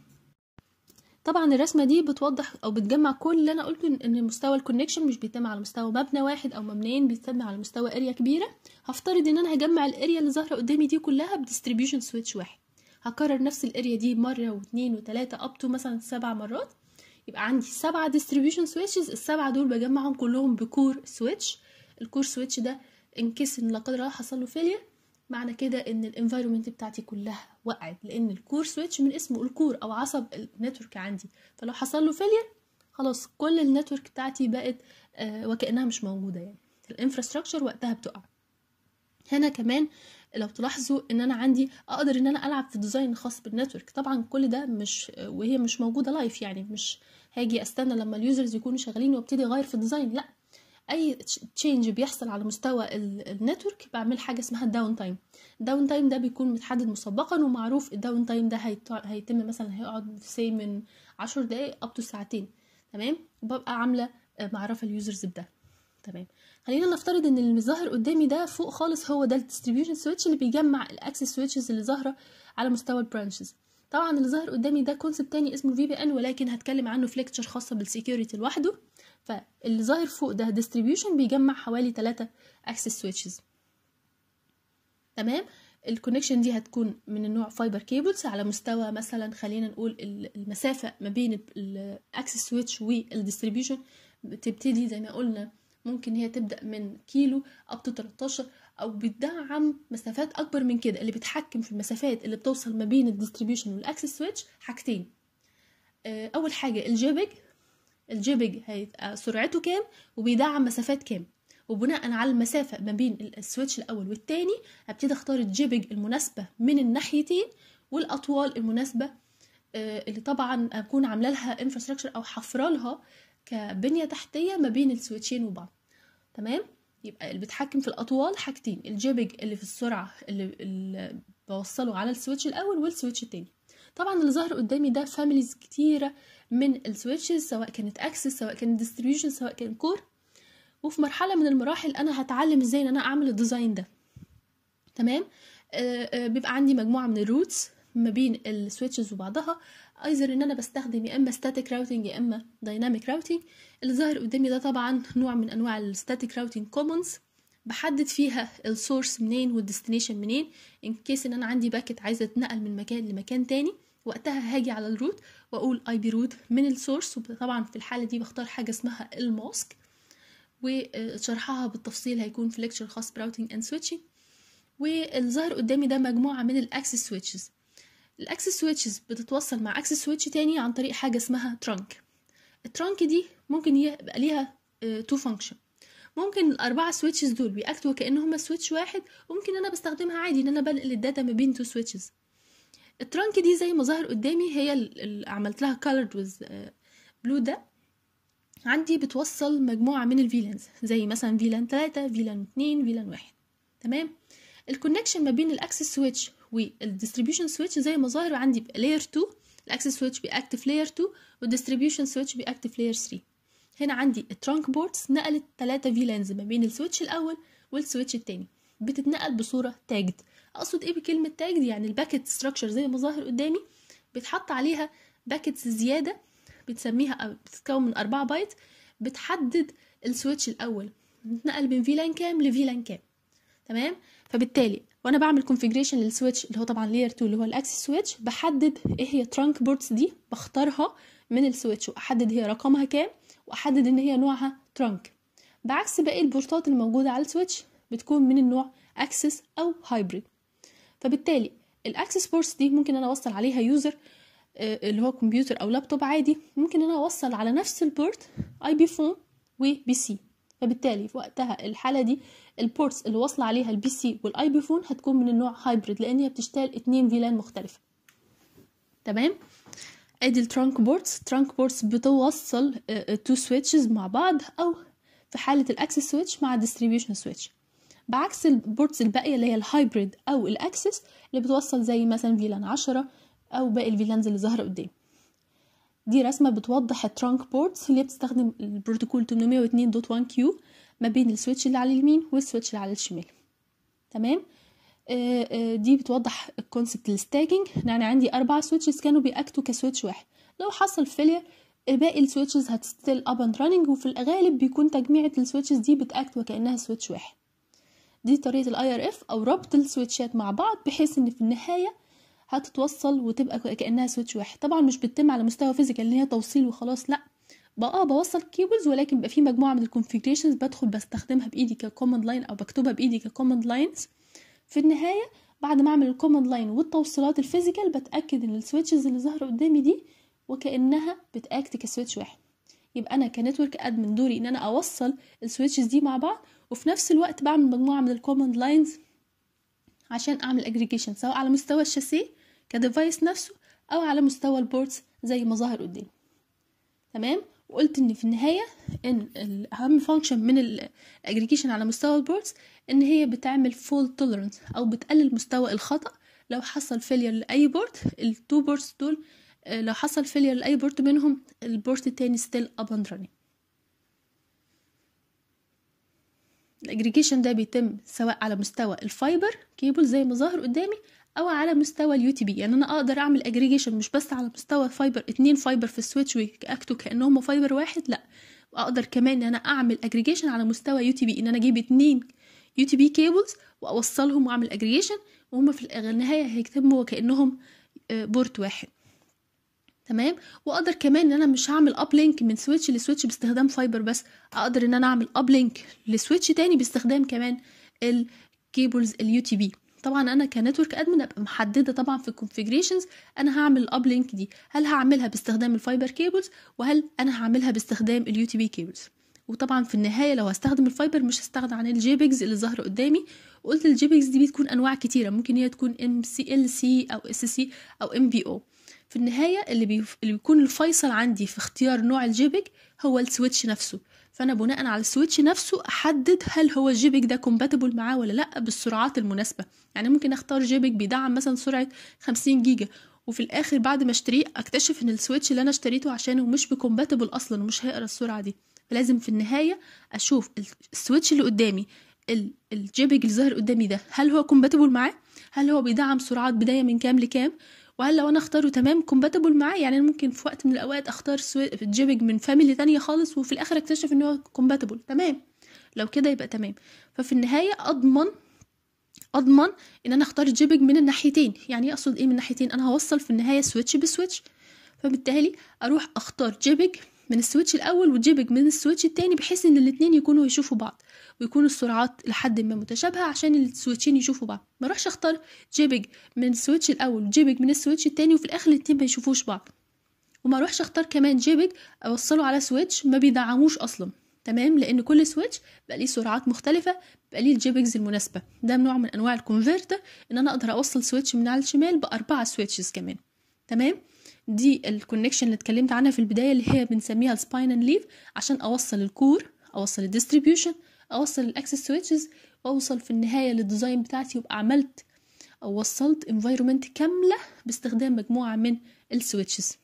طبعا الرسمه دي بتوضح او بتجمع كل اللي انا قلته، ان مستوى الكونكشن مش بيتم على مستوى مبنى واحد او مبنيين، بيتم على مستوى اريا كبيره. هفترض ان انا هجمع الاريا اللي ظاهره قدامي دي كلها بديستريبيوشن سويتش واحد. هكرر نفس الاريا دي مره واثنين وثلاثه اب تو مثلا 7 مرات، يبقى عندي 7 ديستريبيوشن سويتشز. ال7 دول بجمعهم كلهم بكور سويتش. الكور سويتش ده ان كيس ان لا قدر الله حصل له فيلير، معنى كده ان الانفايرمنت بتاعتي كلها وقعت، لان الكور سويتش من اسمه الكور او عصب النتورك عندي، فلو حصل له فيلير خلاص كل النتورك بتاعتي بقت وكأنها مش موجوده، يعني الانفراستراكشر وقتها بتقع. هنا كمان لو تلاحظوا ان انا عندي اقدر ان انا العب في الديزاين خاص بالنتورك. طبعا كل ده مش وهي مش موجوده لايف، يعني مش هاجي استنى لما اليوزرز يكونوا شغالين وابتدي اغير في الديزاين، لا، اي تشينج بيحصل على مستوى النتورك بعمل حاجه اسمها الداون تايم. الداون تايم ده بيكون متحدد مسبقا ومعروف. الداون تايم ده هيتم مثلا هيقعد في من 10 دقايق اب تو ساعتين. تمام. وببقى عامله معرفه اليوزرز بده. تمام. خلينا نفترض ان اللي ظاهر قدامي ده فوق خالص هو ده الديستريبيوشن سويتش اللي بيجمع الاكسس سويتشز اللي ظاهره على مستوى البرانشز. طبعا اللي ظاهر قدامي ده كونسبت تاني اسمه في بي ان، ولكن هتكلم عنه في ليكتشر خاصه بالسكيورتي لوحده. فاللي ظاهر فوق ده ديستريبيوشن بيجمع حوالي 3 اكسس سويتشز. تمام. الكونكشن دي هتكون من النوع فايبر كيبلز على مستوى مثلا خلينا نقول المسافه ما بين الاكسس سويتش والديستريبيوشن بتبتدي زي ما قلنا، ممكن هي تبدا من كيلو اب تو 13، او بتدعم مسافات اكبر من كده. اللي بيتحكم في المسافات اللي بتوصل ما بين الديستريبيوشن والاكسس سويتش حاجتين. اول حاجه الجيبج. الجيبج هيبقى سرعته كام وبيدعم مسافات كام، وبناء على المسافة ما بين السويتش الأول والتاني هبتدي أختار الجيبج المناسبة من الناحيتين والأطوال المناسبة اللي طبعا أكون عاملة لها انفراستراكشر أو حفرة لها كبنية تحتية ما بين السويتشين وبعض. تمام. يبقى اللي بيتحكم في الأطوال حاجتين، الجيبج اللي في السرعة اللي بوصله على السويتش الأول والسويتش التاني. طبعا اللي ظاهر قدامي ده فاميليز كتيرة من السويتشز، سواء كانت اكسس سواء كانت ديستريبيوشن سواء كان كور، وفي مرحلة من المراحل انا هتعلم ازاي ان انا اعمل الديزاين ده. تمام. بيبقى عندي مجموعة من الروتس ما بين السويتشز وبعضها، ايزر ان انا بستخدم يا اما ستاتيك راوتنج يا اما دايناميك راوتنج. اللي ظاهر قدامي ده طبعا نوع من انواع الستاتيك راوتنج كومنز، بحدد فيها السورس منين والديستنيشن منين، ان كيس ان انا عندي باكت عايزه اتنقل من مكان لمكان تاني، وقتها هاجي على الروت واقول اي بي روت من السورس. وطبعا في الحاله دي بختار حاجه اسمها الماسك، وشرحها بالتفصيل هيكون في ليكتشر خاص براوتنج اند سويتشنج. والظاهر قدامي ده مجموعه من الاكسس سويتشز. الاكسس سويتشز بتتوصل مع اكسس سويتش تاني عن طريق حاجه اسمها ترانك. الترانك دي ممكن يبقى ليها تو فانكشن. ممكن الاربعه سويتشز دول بيأكتوا كأنهم سويتش واحد، وممكن انا بستخدمها عادي ان انا بنقل الداتا ما بين تو سويتشز. الترانك دي زي ما ظهر قدامي هي اللي عملت لها colored with blue ده، عندي بتوصل مجموعة من الفيلانز زي مثلا فيلان 3 فيلان 2 فيلان 1. تمام. الكونكشن ما بين الاكسس سويتش والديستريبيوشن سويتش زي ما ظاهر عندي لاير 2، الاكسس سويتش بيأكتف لاير 2 والديستريبيوشن سويتش بيأكتف لاير 3. هنا عندي الترانك بوردز نقلت 3 فيلانز ما بين السويتش الاول والسويتش التاني، بتتنقل بصورة تاجد. اقصد ايه بكلمة تاجد؟ يعني الباكت ستراكشر زي ما ظاهر قدامي بتحط عليها باكتس زيادة بتسميها بتتكون من 4 بايت، بتحدد السويتش الاول بتنقل من فيلان كام لفيلان كام. تمام. فبالتالي وانا بعمل كونفيجريشن للسويتش اللي هو طبعا لاير 2 اللي هو الاكسس سويتش، بحدد ايه هي ترانك بوردز دي، بختارها من السويتش واحدد هي رقمها كام واحدد ان هي نوعها ترانك، بعكس باقي البورتات الموجوده على السويتش بتكون من النوع اكسس او هايبريد. فبالتالي الاكسس بوردز دي ممكن انا اوصل عليها يوزر اللي هو كمبيوتر او لابتوب عادي، ممكن انا اوصل على نفس البورت اي بي فون وبي سي. فبالتالي في وقتها الحاله دي البورتس اللي واصله عليها البي سي والاي بي فون هتكون من النوع هايبريد، لان هي بتشتغل 2 فيلان مختلفه. تمام. ادي الترانك بوردز. ترانك بوردز بتوصل تو سويتشز مع بعض، او في حاله الاكسس سويتش مع ديستريبيوشن سويتش، بعكس البوردز الباقيه اللي هي الهايبريد او الاكسس اللي بتوصل زي مثلا فيلان 10 او باقي الفيلانز اللي ظاهره قدام. دي رسمه بتوضح الترانك بوردز اللي بتستخدم البروتوكول 802.1q ما بين السويتش اللي على اليمين والسويتش اللي على الشمال. تمام. دي بتوضح الكونسبت الستاجنج، يعني عندي 4 سويتشز كانوا بيأكتوا كسويتش واحد، لو حصل فيلير باقي السويتشز هتستيل اب اند راننج، وفي الغالب بيكون تجميعة السويتشز دي بتأكت وكأنها سويتش واحد. دي طريقة الاي ار اف او ربط السويتشات مع بعض بحيث ان في النهاية هتتوصل وتبقى كأنها سويتش واحد. طبعا مش بتتم على مستوى فيزيكال اللي هي توصيل وخلاص، لا بقى بوصل كيبلز، ولكن بقى في مجموعة من الكونفيجريشنز بدخل بستخدمها بايدي ككوماند لاين او بكتبها بايدي ككوماند لاينز. في النهاية بعد ما اعمل الكوماند لاين والتوصيلات الفيزيكال بتأكد ان السويتشز اللي ظاهرة قدامي دي وكأنها بتأكت كسويتش واحد. يبقى انا كنتورك ادمن دوري ان انا اوصل السويتشز دي مع بعض، وفي نفس الوقت بعمل مجموعة من الكوماند لاينز عشان اعمل اجريجيشن سواء على مستوى الشاسيه كديفايس نفسه او على مستوى البورتس زي ما ظاهر قدامي. تمام. وقلت ان في النهايه ان الاهم فانكشن من الاجريجيشن على مستوى البورتس ان هي بتعمل فول توليرنس او بتقلل مستوى الخطا لو حصل فيلير لاي بورت. التو بورتس دول لو حصل فيلير لاي بورت منهم البورت التاني ستيل اب اند رانينج. الاجريجيشن ده بيتم سواء على مستوى الفايبر كيبل زي ما ظاهر قدامي او على مستوى اليو تي بي. يعني انا اقدر اعمل اجريجيشن مش بس على مستوى فايبر 2 فايبر في السويتش ويأكتوا كانهم فايبر واحد، لا واقدر كمان ان انا اعمل اجريجيشن على مستوى يو تي بي، ان انا اجيب 2 يو تي بي كيبلز واوصلهم واعمل اجريجيشن وهم في النهايه هيكتبوا كانهم بورت واحد. تمام. واقدر كمان ان انا مش هعمل اب لينك من سويتش لسويتش باستخدام فايبر بس، اقدر ان انا اعمل اب لينك لسويتش تاني باستخدام كمان الكيبلز اليو تي بي. طبعا انا كنتورك ادمن ابقى محدده طبعا في الكونفيجريشنز انا هعمل الاب لينك دي، هل هعملها باستخدام الفايبر كيبلز وهل انا هعملها باستخدام اليو تي بي كيبلز. وطبعا في النهايه لو هستخدم الفايبر مش هستغنى عن الجي بيجز اللي ظاهره قدامي. وقلت الجي بيجز دي بتكون انواع كتيره، ممكن هي تكون ام سي ال سي او اس سي او ام بي او. في النهايه اللي بيكون الفيصل عندي في اختيار نوع الجيبج هو السويتش نفسه. فانا بناء على السويتش نفسه احدد هل هو الجيبج ده كومباتبل معاه ولا لا بالسرعات المناسبه. يعني ممكن اختار جيبج بيدعم مثلا سرعه 50 جيجا وفي الاخر بعد ما اشتريه اكتشف ان السويتش اللي انا اشتريته عشانه مش بكومباتبل اصلا ومش هيقرا السرعه دي. فلازم في النهايه اشوف السويتش اللي قدامي، الجيبج اللي ظاهر قدامي ده هل هو كومباتبل معاه، هل هو بيدعم سرعات بدايه من كام لكام، وهل لو انا اختاره تمام كومباتبل معاه. يعني انا ممكن في وقت من الاوقات اختار جيبج من فاميلي تانية خالص وفي الاخر اكتشف ان هو كومباتبل تمام، لو كده يبقى تمام. ففي النهايه اضمن ان انا اختار جيبج من الناحيتين. يعني اقصد ايه من الناحيتين؟ انا هوصل في النهايه سويتش بسويتش، فبالتالي اروح اختار جيبج من السويتش الاول وجيبج من السويتش التاني بحيث ان الاتنين يكونوا يشوفوا بعض ويكونوا السرعات لحد ما متشابهه عشان السويتشين يشوفوا بعض. ما اروحش اختار جيبج من السويتش الاول وجيبج من السويتش التاني وفي الاخر الاتنين ما يشوفوش بعض. وما اروحش اختار كمان جيبج اوصله على سويتش ما بيدعموش اصلا. تمام، لان كل سويتش بقى ليه سرعات مختلفه، بقى ليه الجيبجز المناسبه. ده نوع من انواع الكونفرتر ان انا اقدر اوصل سويتش من على الشمال ب4 سويتشز كمان. تمام، دي الكونكشن اللي اتكلمت عنها في البدايه اللي هي بنسميها السباين اند ليف، عشان اوصل الكور، اوصل الديستريبيوشن، اوصل الاكسس سويتشز، واوصل في النهايه للديزاين بتاعتي وابقى عملت او وصلت انفايرومنت كامله باستخدام مجموعه من السويتشز.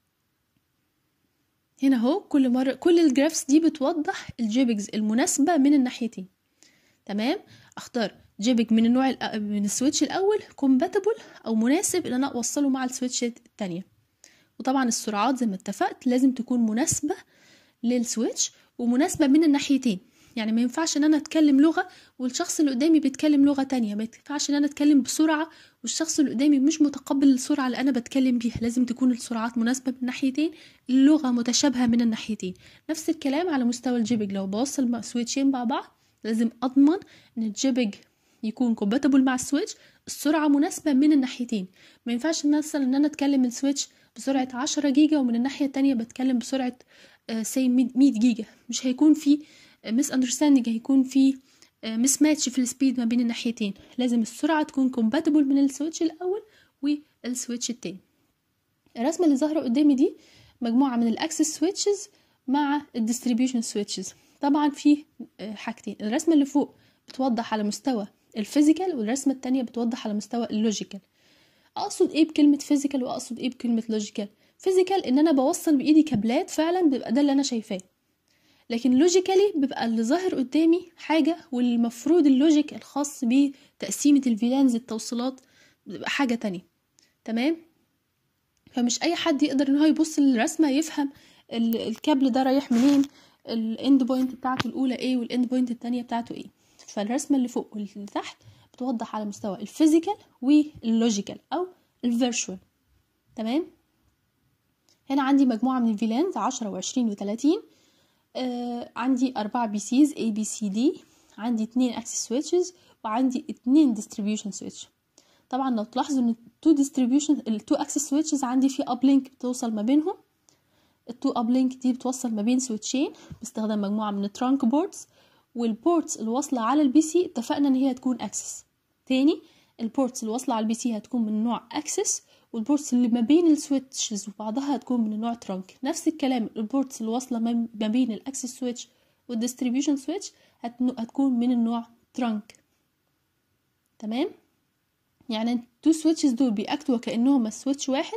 هنا اهو كل الجرافس دي بتوضح الجيبجز المناسبه من الناحيتين. تمام، اختار جيبج من النوع من السويتش الاول كومباتبل او مناسب ان انا اوصله مع السويتش الثانيه. وطبعا السرعات زي ما اتفقت لازم تكون مناسبه للسويتش ومناسبه من الناحيتين. يعني ما ينفعش ان انا اتكلم لغه والشخص اللي قدامي بيتكلم لغه تانية، ما ينفعش ان انا اتكلم بسرعه والشخص اللي قدامي مش متقبل السرعه اللي انا بتكلم بيها. لازم تكون السرعات مناسبه من الناحيتين، اللغه متشابهه من الناحيتين. نفس الكلام على مستوى الجيبج، لو بوصل سويتشين مع بعض لازم اضمن ان الجيبج يكون كومباتبل مع السويتش، السرعه مناسبه من الناحيتين. ما ينفعش مثلا ان انا اتكلم السويتش بسرعه 10 جيجا ومن الناحيه التانية بتكلم بسرعه سي 100 جيجا، مش هيكون في مس اندرستاندينج، هيكون في مس ماتش في السبيد ما بين الناحيتين. لازم السرعه تكون كومباتبل من السويتش الاول والسويتش التاني. الرسمه اللي ظاهره قدامي دي مجموعه من الاكسس سويتشز مع الديستريبيوشن سويتشز. طبعا في حاجتين، الرسمه اللي فوق بتوضح على مستوى الفيزيكال والرسمه التانية بتوضح على مستوى اللوجيكال. اقصد ايه بكلمه فيزيكال واقصد ايه بكلمه لوجيكال؟ فيزيكال ان انا بوصل بايدي كابلات فعلا بيبقى ده اللي انا شايفاه، لكن لوجيكالي بيبقى اللي ظاهر قدامي حاجه والمفروض اللوجيك الخاص بتقسيمه الفيلانز التوصيلات بيبقى حاجه تانية. تمام، فمش اي حد يقدر ان هو يبص للرسمه يفهم الكابل ده رايح منين، الاند بوينت بتاعته الاولى ايه والاند بوينت التانية بتاعته ايه. فالرسمه اللي فوق واللي تحت بتوضح على مستوى الفيزيكال واللوجيكال او الفيرشوال. تمام، هنا عندي مجموعه من الفيلانز 10 و20 و30. عندي 4 بي سيز A B C D، عندي 2 اكسس سويتشز وعندي 2 ديستريبيوشن سويتش. طبعا لو تلاحظوا ان ال2 اكسس سويتشز عندي في اب لينك بتوصل ما بينهم. ال2 اب لينك دي بتوصل ما بين سويتشين باستخدام مجموعه من الترانك بوردز، والبورتس اللي واصله على البي سي اتفقنا ان هي هتكون اكسس. تاني، البورتس اللي واصله على البي سي هتكون من نوع اكسس، والبورتس اللي ما بين السويتشز وبعضها هتكون من نوع ترانك. نفس الكلام البورتس اللي واصله ما بين الاكسس سويتش والديستريبيوشن سويتش هتكون من النوع ترانك. تمام، يعني التو سويتشز دول بيأكتوا كأنهم سويتش واحد.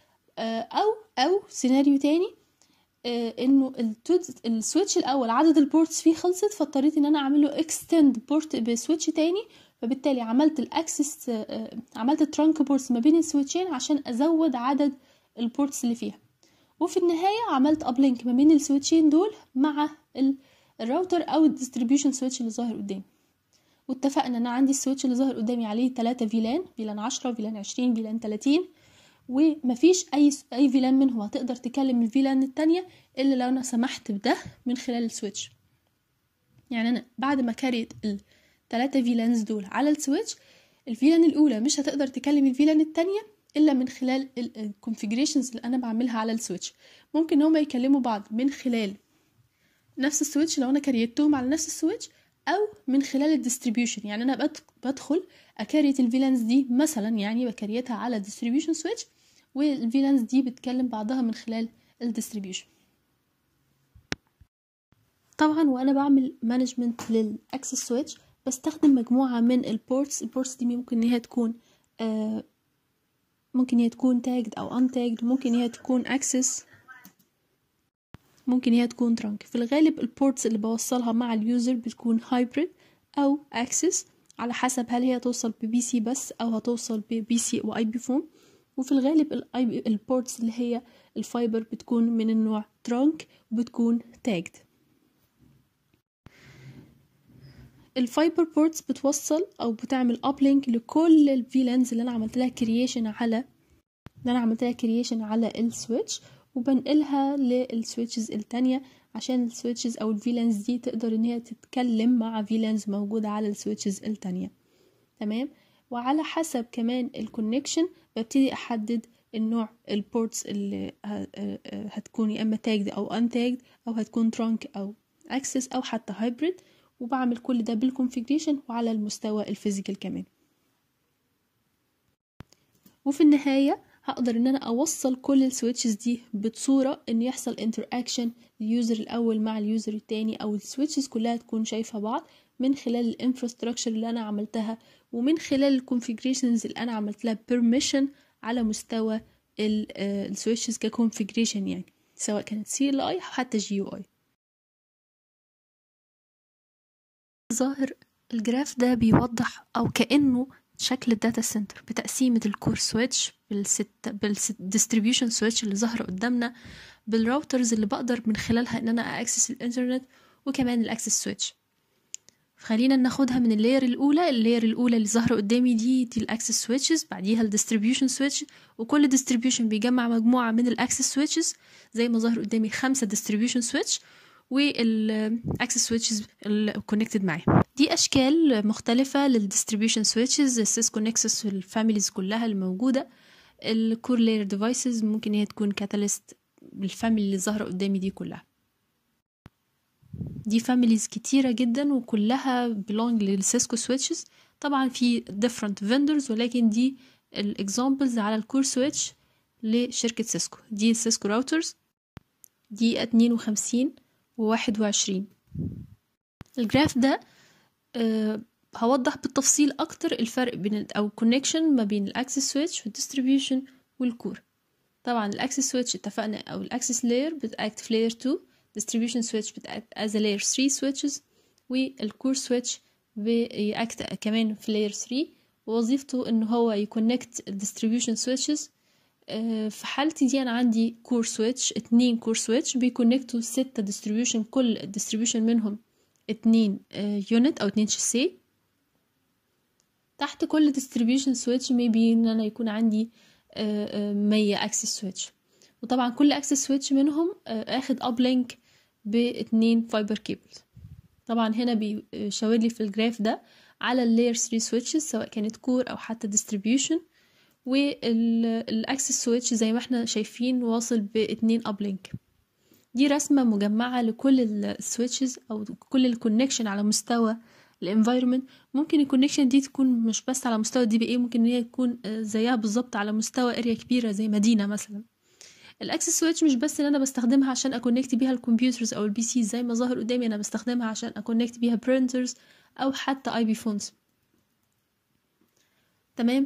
او سيناريو تاني، انه السويتش الاول عدد البورتس فيه خلصت فاضطريت ان انا اعمل له اكستند بورت بسويتش تاني، فبالتالي عملت الاكسس عملت الترانك بورتس ما بين السويتشين عشان ازود عدد البورتس اللي فيها. وفي النهايه عملت ابلينك ما بين السويتشين دول مع الراوتر او الديستريبيوشن سويتش اللي ظاهر قدامي. واتفقنا ان عندي السويتش اللي ظاهر قدامي عليه 3 فيلان 10 فيلان 20 فيلان 30، ومفيش اي فيلان منهم هتقدر تكلم الفيلان التانية الا لو انا سمحت بده من خلال السويتش. يعني انا بعد ما كريت ال3 فيلانز دول على السويتش الفيلان الاولى مش هتقدر تكلم الفيلان التانية الا من خلال الكونفيجريشنز اللي انا بعملها على السويتش. ممكن هما يكلموا بعض من خلال نفس السويتش لو انا كريتهم على نفس السويتش، او من خلال الديستريبيوشن. يعني انا بدخل اكريت الفيلانز دي مثلا، يعني بكريتها على الديستريبيوشن سويتش، والفيلانز دي بتكلم بعضها من خلال الديستريبيوشن. طبعا وانا بعمل مانجمنت للاكسس سويتش بستخدم مجموعه من البورتس دي ممكن ان هي تكون تاجد او untagged، ممكن هي تكون اكسس، ممكن هي تكون ترانك. في الغالب البورتس اللي بوصلها مع اليوزر بتكون هايبريد او اكسس، على حسب هل هي توصل ببي سي بس او هتوصل ببي سي واي بي فون. وفي الغالب البورتس اللي هي الفايبر بتكون من النوع ترانك وبتكون تاجد. الفايبر بورتس بتوصل او بتعمل ابلينك لكل الفيلانز اللي انا عملت لها كرييشن على السويتش، وبنقلها للسويتشز التانية عشان السويتشز او الفيلانز دي تقدر ان هي تتكلم مع فيلانز موجودة على السويتشز التانية. تمام. وعلى حسب كمان الكونكشن ببتدي احدد النوع البورتس اللي هتكون يا اما تاجد او untagged، او هتكون trunk او access او حتى hybrid، وبعمل كل ده بالكونفيجريشن وعلى المستوى الفيزيكال كمان. وفي النهاية هقدر ان انا اوصل كل السويتشز دي بصورة ان يحصل interaction اليوزر الاول مع اليوزر التاني، او السويتشز كلها تكون شايفة بعض من خلال الانفراستراكشر اللي انا عملتها، ومن خلال الكونفيجريشنز اللي انا عملت لها permission على مستوى السويتشز كconfiguration، يعني سواء كانت CLI او حتى GUI. ظاهر الجراف ده بيوضح او كأنه شكل الداتا سنتر بتقسيمة الكور سويتش بالديستريبيوشن سويتش اللي ظهر قدامنا، بالراوترز اللي بقدر من خلالها ان انا اكسس الانترنت، وكمان الاكسس سويتش. خلينا ناخدها من اللاير الاولى اللي ظهر قدامي دي الاكسس سويتشز، بعديها الديستريبيوشن سويتش، وكل ديستريبيوشن بيجمع مجموعة من الاكسس سويتشز زي ما ظهر قدامي 5 ديستريبيوشن سويتش والاكسس سويتشز الكونكتد معاه. دي اشكال مختلفه للديستريبيوشن سويتشز، السيسكو نكسس والفاميليز كلها الموجوده. الكور لاير ديفايسز ممكن هي تكون كاتاليست بالفاميلي اللي ظاهره قدامي دي كلها. دي فاميليز كتيره جدا وكلها belong للسيسكو سويتشز. طبعا في different vendors، ولكن دي الاكزامبلز على الكور سويتش لشركه سيسكو. دي السيسكو راوترز، دي 52 و21. الجراف ده هوضح بالتفصيل اكتر الفرق بين او كونكشن ما بين الاكسس سويتش والديستريبيوشن والكور. طبعا الاكسس سويتش اتفقنا او الاكسس لاير بتاكت في لاير 2، distribution switch بتاكت as a layer 3 switches، والكور سويتش بيأكت كمان في layer 3، ووظيفته ان هو يكونكت الديستريبيوشن سويتشز. في حالتي دي انا عندي كور سويتش 2 كور سويتش بيكونكتوا 6 ديستريبيوشن، كل ديستريبيوشن منهم 2 يونت او 2 شاسيه. تحت كل ديستريبيوشن سويتش ميبي ان انا يكون عندي 100 اكسس سويتش، وطبعا كل اكسس سويتش منهم اخد ابلينك ب2 فايبر كيبلز. طبعا هنا بيشاور لي في الجراف ده على اللاير 3 سويتشز سواء كانت كور او حتى ديستريبيوشن، والاكسس سويتش زي ما احنا شايفين واصل ب2 ابلينك. دي رسمة مجمعة لكل السويتشز او كل الكونكشن على مستوى الانفايرمنت. ممكن الكونكشن دي تكون مش بس على مستوى الدي بي اي، ممكن ان هي تكون زيها بالظبط على مستوى اريا كبيرة زي مدينة مثلا. الاكسس سويتش مش بس ان انا بستخدمها عشان اكونكت بيها الكمبيوترز او البي سي زي ما ظاهر قدامي، انا بستخدمها عشان اكونكت بيها برينترز او حتى اي بي فونز. تمام.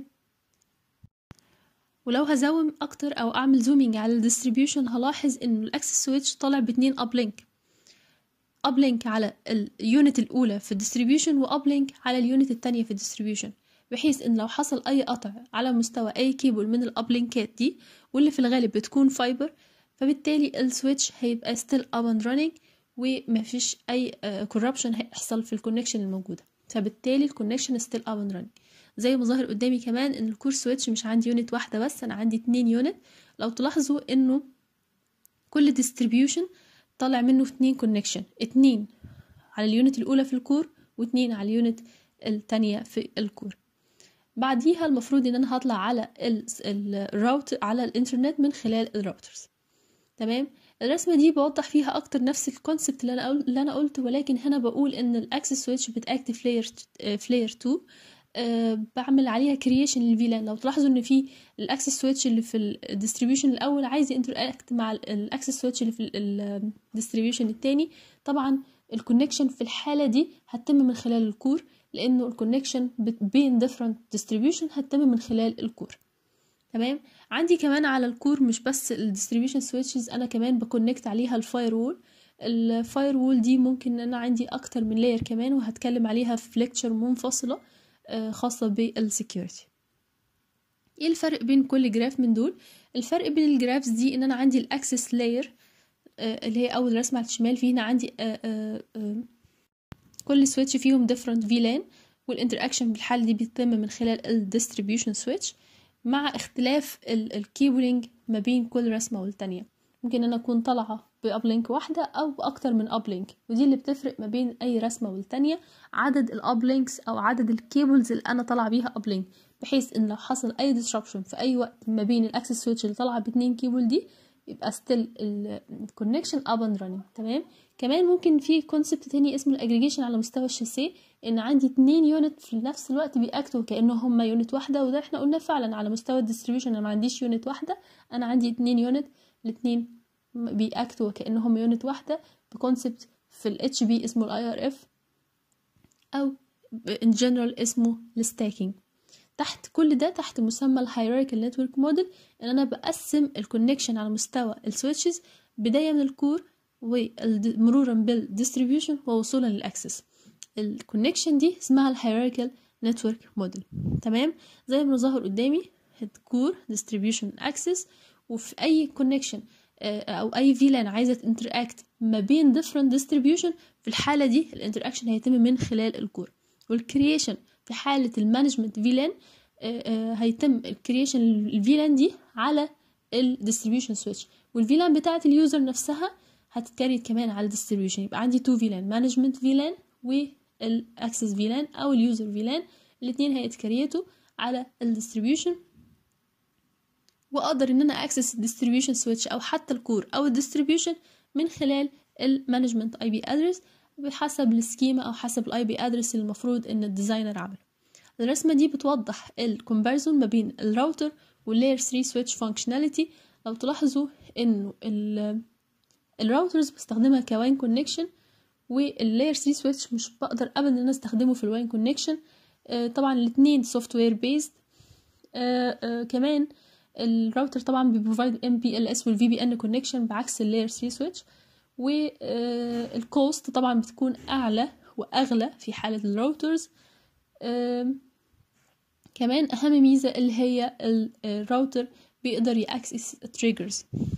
ولو هزوم اكتر او اعمل زومينج على الديستريبيوشن هلاحظ ان الاكسس سويتش طالع ب2 ابلينك على اليونت الاولى في الديستريبيوشن وابلينك على اليونت الثانيه في الديستريبيوشن، بحيث ان لو حصل اي قطع على مستوى اي كيبل من الابلينكات دي، واللي في الغالب بتكون فايبر، فبالتالي السويتش هيبقى still up and running ومفيش اي corruption هيحصل في الكونكشن الموجوده، فبالتالي الكونكشن still up and running. زي ما ظاهر قدامي كمان ان الكور سويتش مش عندي يونت واحده بس، انا عندي 2 يونت. لو تلاحظوا انه كل ديستريبيوشن طالع منه 2 كونكشن، 2 على اليونت الاولى في الكور و2 على اليونت الثانيه في الكور. بعديها المفروض ان انا هطلع على الراوتر على الانترنت من خلال الراوترز. تمام. الرسمه دي بوضح فيها اكتر نفس الكونسبت اللي انا قلته، ولكن هنا بقول ان الاكسس سويتش بتاكتف في لاير 2. بعمل عليها كرييشن للفيلان. لو تلاحظوا ان في الاكسس سويتش اللي في الديستريبيوشن الاول عايز ينتراكت مع الاكسس سويتش اللي في الديستريبيوشن التاني، طبعا الكونكشن في الحاله دي هتتم من خلال الكور، لانه الكونكشن بين different distribution هتتم من خلال الكور. تمام. عندي كمان على الكور مش بس الديستريبيوشن سويتشز، انا كمان بكونكت عليها الفاير وول. الفاير وول دي ممكن ان انا عندي اكتر من لاير كمان، وهتكلم عليها في ليكتشر منفصله خاصه بالسكيورتي. ايه الفرق بين كل جراف من دول؟ الفرق بين الجرافز دي ان انا عندي الاكسس لاير اللي هي اول رسمه على الشمال، في هنا عندي كل سويتش فيهم different VLAN، والانتراكشن بالحالة دي بيتم من خلال الديستريبيوشن سويتش، مع اختلاف الكيبلينج ما بين كل رسمة والتانية. ممكن انا اكون طالعة بأبلينك واحدة او اكتر من أبلينك، ودي اللي بتفرق ما بين اي رسمة والتانية، عدد الأبلينكس او عدد الكيبلز اللي انا طالعة بيها أبلينك، بحيث ان لو حصل اي disruption في اي وقت ما بين الاكسس سويتش اللي طالعة ب2 كيبل دي، يبقى still الكونكشن up and running. تمام. كمان ممكن في كونسبت تاني اسمه الاجريجيشن على مستوى الشاسيه، ان عندي 2 يونت في نفس الوقت بيأكتوا كأنه هما يونت واحده، وده احنا قلنا فعلا على مستوى الديستريبيوشن انا ما عنديش يونت واحده، انا عندي 2 يونت، الاثنين بيأكتوا كأنهم يونت واحده، بكونسبت في ال HB اسمه ال IRF، او in general اسمه الستاكينج. تحت كل ده تحت مسمى الهيراريكال نتورك موديل، ان انا بقسم الكونكشن على مستوى السويتشز بداية من الكور ومرورا بالديستريبيوشن ووصولا للاكسس. الكونكشن دي اسمها الهيراريكال نتورك موديل. تمام. زي ما ظهر قدامي الكور ديستريبيوشن اكسس، وفي اي كونكشن او اي فيلان عايزه تنتراكت ما بين different distribution، في الحاله دي الانتراكشن هيتم من خلال الكور. والكرييشن في حالة المانجمنت فيلان هيتم الكرييشن الفيلان دي على الديستريبيوشن سويتش، والفيلان بتاعة اليوزر نفسها هتتكريت كمان على الديستريبيوشن. يبقى عندي 2 فيلان، مانجمنت فيلان والاكسس فيلان او اليوزر فيلان، الاثنين هيتكريتوا على الديستريبيوشن، واقدر ان انا اكسس الديستريبيوشن سويتش او حتى الكور او الديستريبيوشن من خلال المانجمنت اي بي ادرس بحسب السكيما او حسب الاي بي ادرس اللي المفروض ان الديزاينر عمله. الرسمه دي بتوضح الكومباريزون ما بين الراوتر واللاير 3 سويتش فانكشناليتي. لو تلاحظوا انه الراوترز بستخدمها كواين كونكشن، واللاير 3 سويتش مش بقدر ابدا ان انا استخدمه في الواين كونكشن. طبعا الاثنين سوفت وير بيزد. كمان الراوتر طبعا بيبروفايد MPLS والVPN كونكشن بعكس اللاير 3 سويتش، والكوست طبعا بتكون اعلى واغلى في حالة الراوترز. كمان اهم ميزة اللي هي الراوتر بيقدر يأكسس تريجرز.